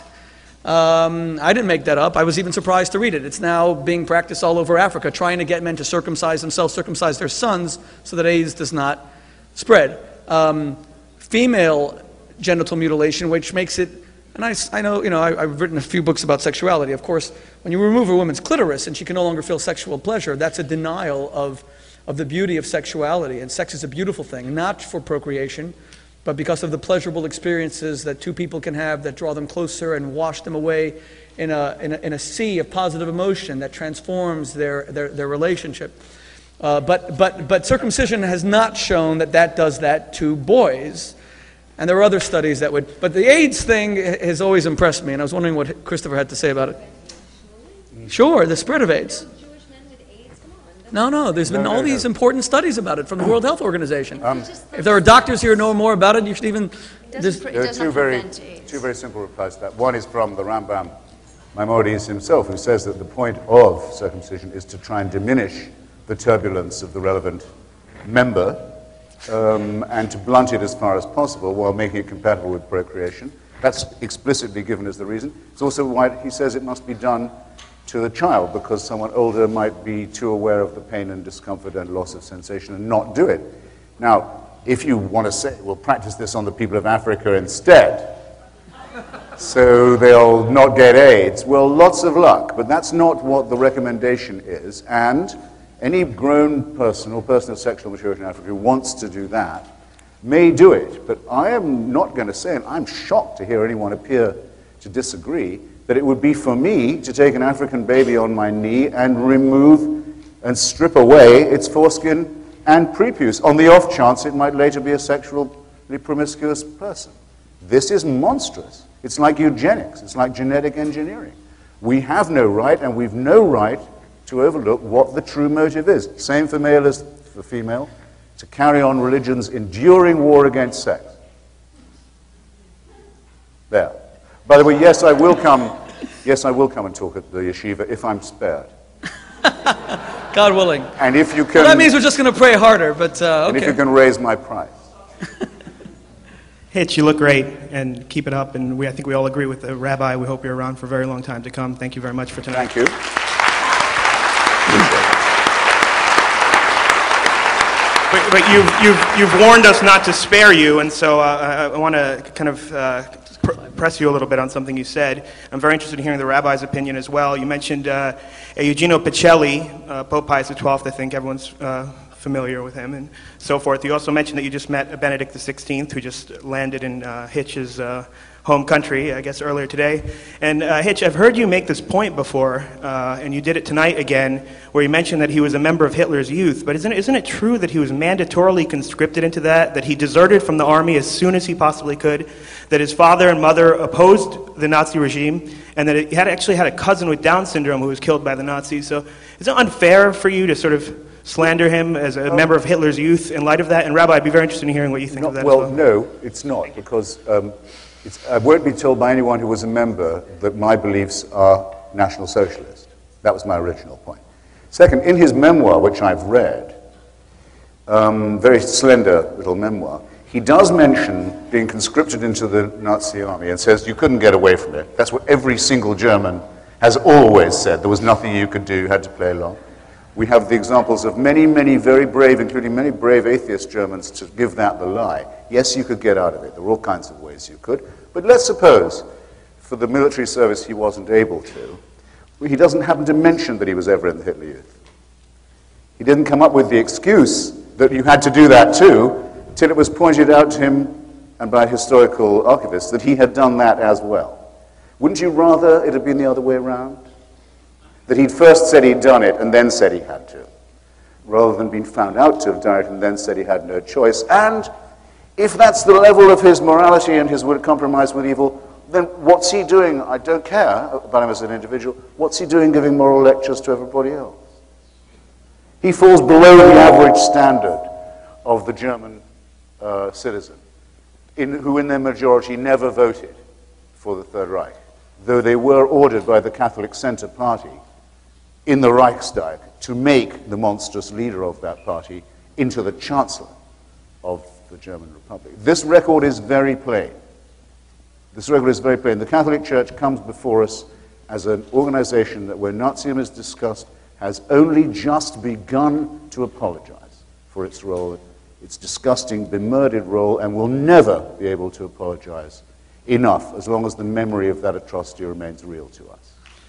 I didn't make that up. I was even surprised to read it. It's now being practiced all over Africa, trying to get men to circumcise themselves, circumcise their sons, so that AIDS does not spread. Female genital mutilation, which makes it, and I know, I've written a few books about sexuality. Of course, when you remove a woman's clitoris and she can no longer feel sexual pleasure, that's a denial of the beauty of sexuality. And sex is a beautiful thing, not for procreation, but because of the pleasurable experiences that two people can have that draw them closer and wash them away in a sea of positive emotion that transforms their relationship. But circumcision has not shown that does that to boys. And there are other studies that would, but the AIDS thing has always impressed me, and I was wondering what Christopher had to say about it. Sure, the spread of AIDS. No, there's been all these important studies about it from the World Health Organization. If there are doctors here who know more about it, you should even... There are two very simple replies to that. One is from the Rambam Maimonides himself, who says that the point of circumcision is to try and diminish the turbulence of the relevant member and to blunt it as far as possible while making it compatible with procreation. That's explicitly given as the reason. It's also why he says it must be done to the child, because someone older might be too aware of the pain and discomfort and loss of sensation and not do it. Now, if you want to say, we'll practice this on the people of Africa instead, so they'll not get AIDS, well, lots of luck, but that's not what the recommendation is, and any grown person or person of sexual maturity in Africa who wants to do that may do it, but I am not going to say, and I'm shocked to hear anyone appear to disagree, that it would be for me to take an African baby on my knee and remove and strip away its foreskin and prepuce, on the off chance it might later be a sexually promiscuous person. This is monstrous. It's like eugenics. It's like genetic engineering. We have no right, and we've no right to overlook what the true motive is. Same for male as for female, to carry on religion's enduring war against sex. There. By the way, yes, I will come. Yes, I will come and talk at the yeshiva if I'm spared. God willing. And if you can. Well, that means we're just going to pray harder, but okay. And if you can raise my price. Hitch, you look great, and keep it up. And I think we all agree with the rabbi. We hope you're around for a very long time to come. Thank you very much for tonight. Thank you. But you've warned us not to spare you, and so I want to kind of press you a little bit on something you said. I'm very interested in hearing the rabbi's opinion as well. You mentioned Eugenio Pacelli, Pope Pius XII, I think everyone's familiar with him, and so forth. You also mentioned that you just met Benedict XVI, who just landed in Hitch's home country, I guess, earlier today. And Hitch, I've heard you make this point before, and you did it tonight again, where you mentioned that he was a member of Hitler's youth. But isn't it true that he was mandatorily conscripted into that he deserted from the army as soon as he possibly could, that his father and mother opposed the Nazi regime, and that he actually had a cousin with Down syndrome who was killed by the Nazis? So is it unfair for you to sort of slander him as a member of Hitler's youth in light of that? And Rabbi, I'd be very interested in hearing what you think of that. Well, no, it's not, because I won't be told by anyone who was a member that my beliefs are National Socialist. That was my original point. Second, in his memoir, which I've read, very slender little memoir, he does mention being conscripted into the Nazi army and says you couldn't get away from it. That's what every single German has always said. There was nothing you could do, you had to play along. We have the examples of many, many very brave, including many brave atheist Germans, to give that the lie. Yes, you could get out of it. There were all kinds of ways you could. But let's suppose, for the military service he wasn't able to, he doesn't happen to mention that he was ever in the Hitler Youth. He didn't come up with the excuse that you had to do that too, till it was pointed out to him, and by historical archivists, that he had done that as well. Wouldn't you rather it had been the other way around? That he'd first said he'd done it and then said he had to, rather than being found out to have done it and then said he had no choice. And if that's the level of his morality and his compromise with evil, then what's he doing? I don't care about him as an individual. What's he doing giving moral lectures to everybody else? He falls below the average standard of the German citizen, who in their majority never voted for the Third Reich, though they were ordered by the Catholic Center Party in the Reichstag to make the monstrous leader of that party into the Chancellor of the German Republic. This record is very plain. This record is very plain. The Catholic Church comes before us as an organization that, where Nazism is discussed, has only just begun to apologize for its role, its disgusting, bemurdered role, and will never be able to apologize enough as long as the memory of that atrocity remains real to us.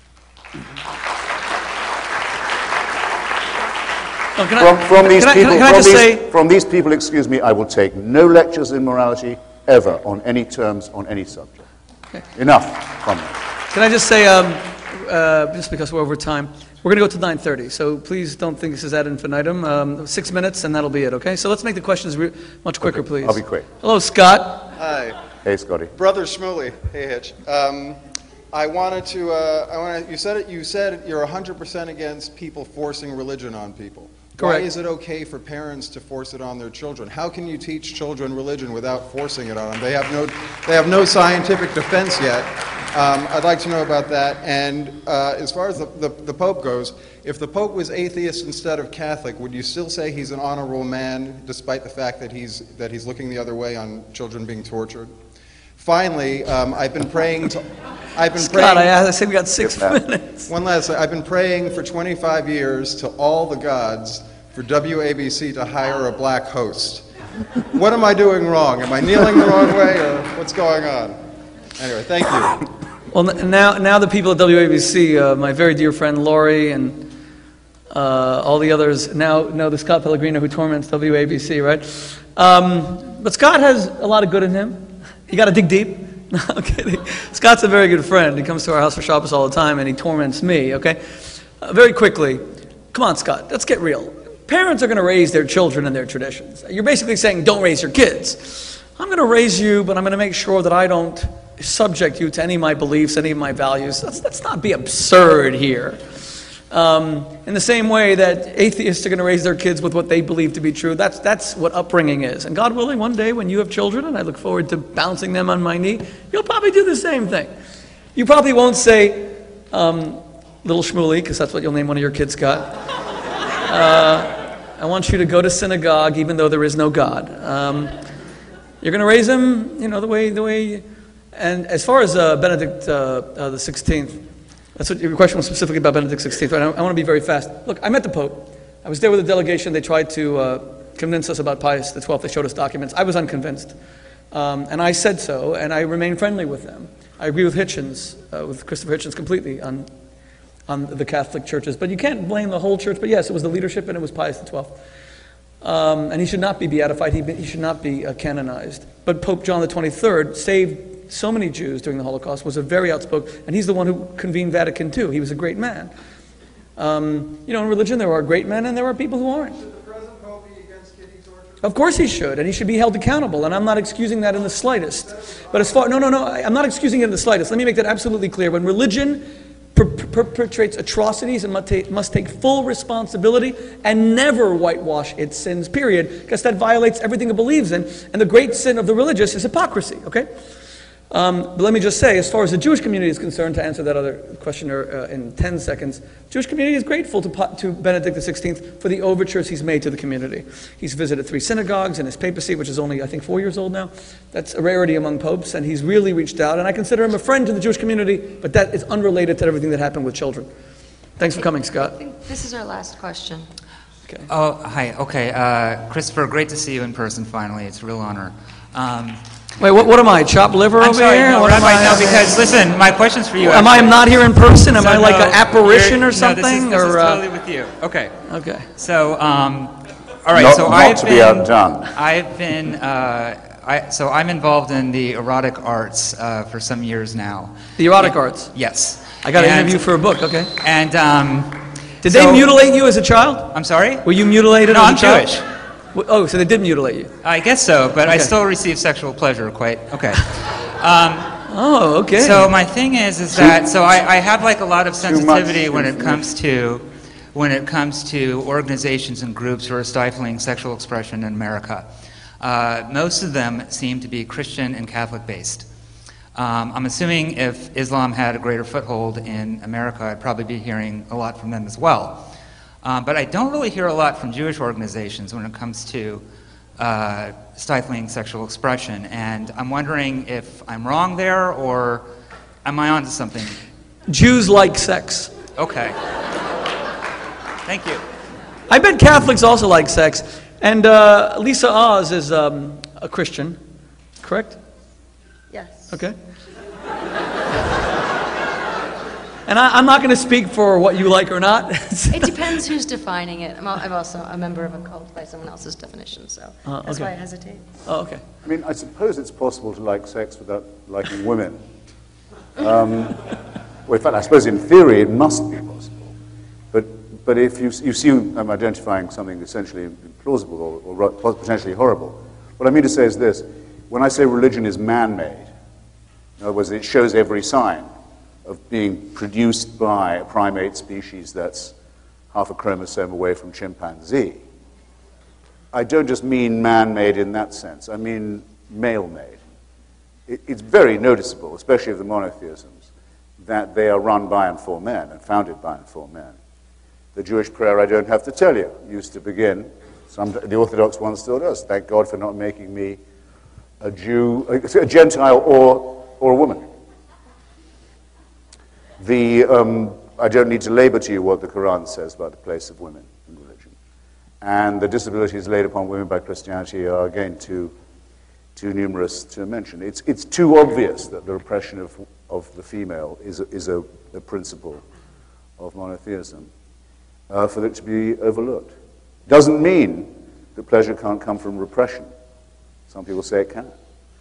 From these people, excuse me, I will take no lectures in morality ever on any terms, on any subject. Okay. Enough from me. Can I just say, just because we're over time, we're going to go to 9:30, so please don't think this is ad infinitum. 6 minutes and that'll be it, okay? So let's make the questions much quicker, okay, please. I'll be quick. Hello, Scott. Hi. Hey, Scotty. Brother Shmuley. Hey, Hitch. I wanted to, you said you're 100% against people forcing religion on people. Correct. Why is it okay for parents to force it on their children? How can you teach children religion without forcing it on them? They have no scientific defense yet. I'd like to know about that. And as far as the Pope goes, if the Pope was atheist instead of Catholic, would you still say he's an honorable man, despite the fact that he's looking the other way on children being tortured? Finally, I've been praying to... Scott, I said we got 6 minutes. One last thing. I've been praying for 25 years to all the gods for WABC to hire a black host. What am I doing wrong? Am I kneeling the wrong way, or what's going on? Anyway, thank you. Well, now the people at WABC, my very dear friend Lori and all the others now know the Scott Pellegrino who torments WABC, right? But Scott has a lot of good in him. You got to dig deep. No, I'm kidding. Scott's a very good friend. He comes to our house for Shabbos all the time, and he torments me, okay? Very quickly, come on, Scott, let's get real. Parents are going to raise their children in their traditions. You're basically saying, don't raise your kids. I'm going to raise you, but I'm going to make sure that I don't subject you to any of my beliefs, any of my values. Let's not be absurd here. In the same way that atheists are going to raise their kids with what they believe to be true, that's what upbringing is. And God willing, one day when you have children, and I look forward to bouncing them on my knee, you'll probably do the same thing. You probably won't say, little Shmuley, because that's what you'll name one of your kids, Scott. I want you to go to synagogue even though there is no God. You're going to raise him, the way. And as far as Benedict the 16th, that's what your question was specifically about Benedict XVI. Right? I want to be very fast. Look, I met the Pope. I was there with a delegation. They tried to convince us about Pius XII. They showed us documents. I was unconvinced. And I said so, and I remain friendly with them. I agree with Hitchens, with Christopher Hitchens completely on the Catholic churches. But you can't blame the whole church. But yes, it was the leadership and it was Pius XII. And he should not be beatified. He should not be canonized. But Pope John the 23rd saved so many Jews during the Holocaust, was a very outspoken, and he's the one who convened Vatican II. He was a great man. In religion there are great men and there are people who aren't. Should the present Pope be against kidney torture? Of course he should, and he should be held accountable, and I'm not excusing that in the slightest. But I'm not excusing it in the slightest. Let me make that absolutely clear. When religion perpetrates atrocities and must take full responsibility and never whitewash its sins, period, because that violates everything it believes in, and the great sin of the religious is hypocrisy, okay? But let me just say, as far as the Jewish community is concerned, to answer that other question in 10 seconds, the Jewish community is grateful to Benedict XVI for the overtures he's made to the community. He's visited 3 synagogues in his papacy, which is only, I think, 4 years old now. That's a rarity among popes, and he's really reached out, and I consider him a friend to the Jewish community, but that is unrelated to everything that happened with children. Thanks for coming, Scott. I think this is our last question. Okay. Oh, hi. Okay. Christopher, great to see you in person finally. It's a real honor. Wait, what am I, chopped liver I'm over sorry, here? no, What am Rabbi, I? no, because listen, my question's for you. Am I actually. not here in person? Am So, I like no, an apparition or you're- something? No, this is or, totally with you. Okay. Okay. So, all right. Not- so not I've to been, be outdone. I've been. So I'm involved in the erotic arts for some years now. The erotic arts? Yes. I got an And- interview for a book, okay. And Did they mutilate you as a child? I'm sorry? Were you mutilated No, as a I'm child? Jewish. Oh, so they did mutilate you. I guess so, but I Okay. still receive sexual pleasure quite. Okay. Oh, okay. So my thing is that so I have like a lot of sensitivity when it comes to organizations and groups who are stifling sexual expression in America. Most of them seem to be Christian and Catholic based. I'm assuming if Islam had a greater foothold in America, I'd probably be hearing a lot from them as well. But I don't really hear a lot from Jewish organizations when it comes to stifling sexual expression. And I'm wondering if I'm wrong there, or am I onto something? Jews like sex. Okay. Thank you. I bet Catholics also like sex. And Lisa Oz is a Christian, correct? Yes. Okay. And I'm not going to speak for what you like or not. It depends who's defining it. I'm also a member of a cult by someone else's definition, so that's why I hesitate. Oh, okay. I mean, I suppose it's possible to like sex without liking women. Well, in fact, I suppose in theory it must be possible. But if you assume I'm identifying something essentially implausible or potentially horrible, what I mean to say is this. When I say religion is man-made, in other words, it shows every sign of being produced by a primate species that's half a chromosome away from chimpanzee, I don't just mean man-made in that sense. I mean male-made. It's very noticeable, especially of the monotheisms, that they are run by and for men and founded by and for men. The Jewish prayer, I don't have to tell you, used to begin, the Orthodox one still does, thank God for not making me a Jew, a Gentile or a woman. I don't need to labor to you what the Quran says about the place of women in religion. And the disabilities laid upon women by Christianity are, again, too numerous to mention. It's too obvious that the repression of the female is a principle of monotheism for it to be overlooked. Doesn't mean that pleasure can't come from repression. Some people say it can.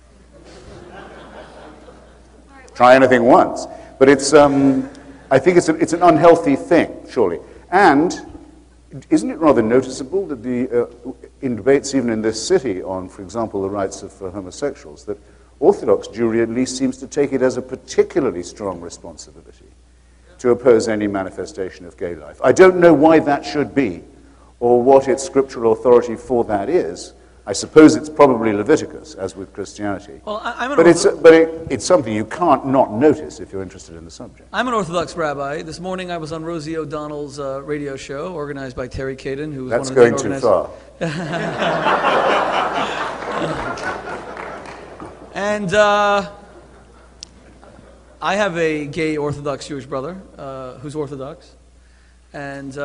Try anything once. But I think it's an unhealthy thing, surely. And isn't it rather noticeable that in debates even in this city on, for example, the rights of homosexuals, that Orthodox Jewry at least seems to take it as a particularly strong responsibility to oppose any manifestation of gay life. I don't know why that should be, or what its scriptural authority for that is. I suppose it's probably Leviticus, as with Christianity. Well, it's something you can't not notice if you're interested in the subject. I'm an Orthodox rabbi. This morning I was on Rosie O'Donnell's radio show, organized by Terry Caden, who was That's one of the going too far. And I have a gay Orthodox Jewish brother who's Orthodox, and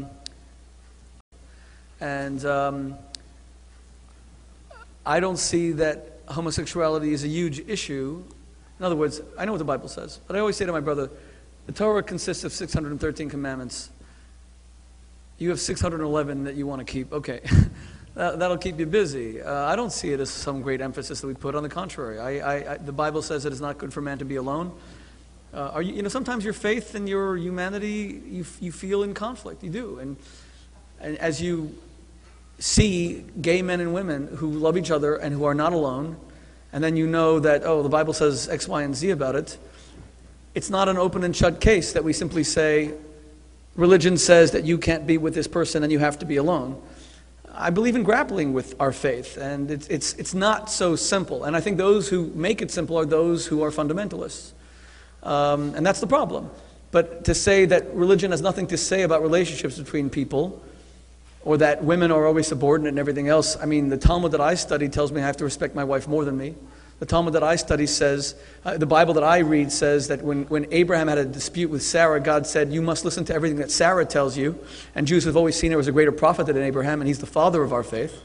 I don't see that homosexuality is a huge issue. In other words, I know what the Bible says, but I always say to my brother, the Torah consists of 613 commandments. You have 611 that you want to keep. Okay, that'll keep you busy. I don't see it as some great emphasis that we put. On the contrary, the Bible says it is not good for man to be alone. Sometimes your faith and your humanity, you feel in conflict. You do, and as you see gay men and women who love each other and who are not alone, and then you know that, the Bible says X, Y, and Z about it, it's not an open and shut case that we simply say, religion says that you can't be with this person and you have to be alone. I believe in grappling with our faith, and it's not so simple. And I think those who make it simple are those who are fundamentalists. And that's the problem. But to say that religion has nothing to say about relationships between people, or that women are always subordinate and everything else. I mean, the Talmud that I study tells me I have to respect my wife more than me. The Talmud that I study says, the Bible that I read says that when Abraham had a dispute with Sarah, God said, you must listen to everything that Sarah tells you. And Jews have always seen her as a greater prophet than Abraham, and he's the father of our faith.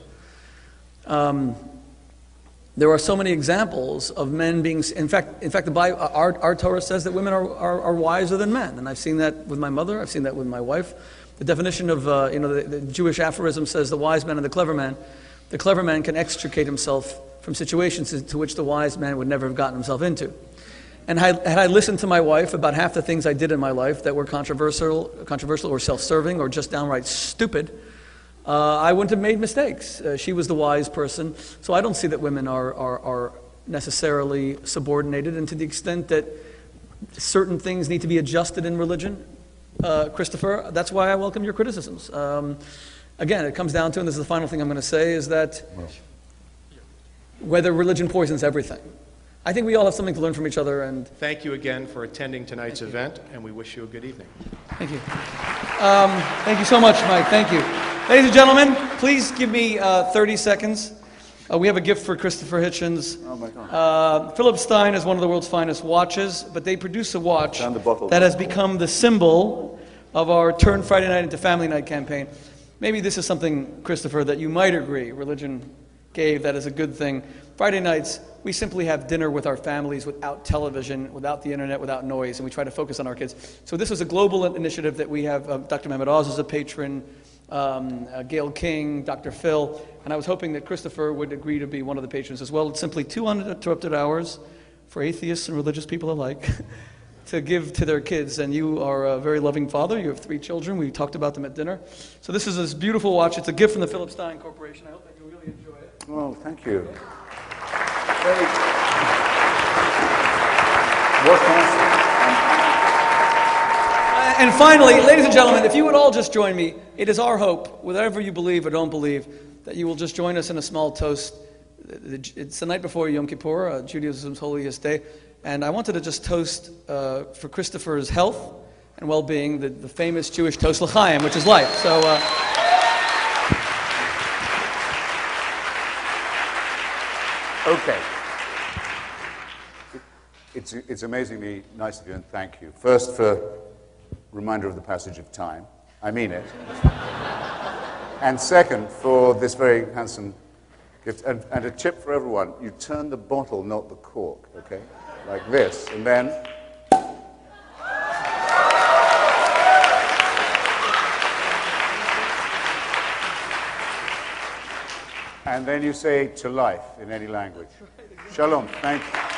There are so many examples of men being, in fact, the Bible, our Torah says that women are wiser than men. And I've seen that with my mother, I've seen that with my wife. The definition of, the Jewish aphorism says the wise man and the clever man can extricate himself from situations to which the wise man would never have gotten himself into. And had I listened to my wife about half the things I did in my life that were controversial or self-serving or just downright stupid, I wouldn't have made mistakes. She was the wise person. So I don't see that women are necessarily subordinated, and to the extent that certain things need to be adjusted in religion, Christopher, that's why I welcome your criticisms. Again, it comes down to, and this is the final thing I'm going to say, is that whether religion poisons everything. I think we all have something to learn from each other. And thank you again for attending tonight's event, and we wish you a good evening. Thank you. Thank you so much, Mike. Thank you. Ladies and gentlemen, please give me 30 seconds. We have a gift for Christopher Hitchens. Oh my God. Philip Stein is one of the world's finest watches, but they produce a watch that has become the symbol of our Turn Friday Night into Family Night campaign. Maybe this is something, Christopher, that you might agree religion gave that is a good thing. Friday nights, we simply have dinner with our families without television, without the internet, without noise, and we try to focus on our kids. So this is a global initiative that we have. Dr. Mehmet Oz is a patron, Gail King, Dr. Phil, and I was hoping that Christopher would agree to be one of the patrons as well. It's simply 2 uninterrupted hours for atheists and religious people alike to give to their kids. And you are a very loving father. You have 3 children. We talked about them at dinner. So this is this beautiful watch. It's a gift from the Philip Stein Corporation. I hope that you'll really enjoy it. Oh, thank you. And finally, ladies and gentlemen, if you would all just join me, it is our hope, whatever you believe or don't believe, that you will just join us in a small toast. It's the night before Yom Kippur, Judaism's holiest day, and I wanted to just toast for Christopher's health and well-being, the famous Jewish toast l'chaim, which is life. So, okay. It's amazingly nice of you, and thank you. First, for reminder of the passage of time. I mean it. And second, for this very handsome gift. And a tip for everyone, you turn the bottle, not the cork, okay? Like this, and then... And then you say to life in any language. Shalom. Thank you.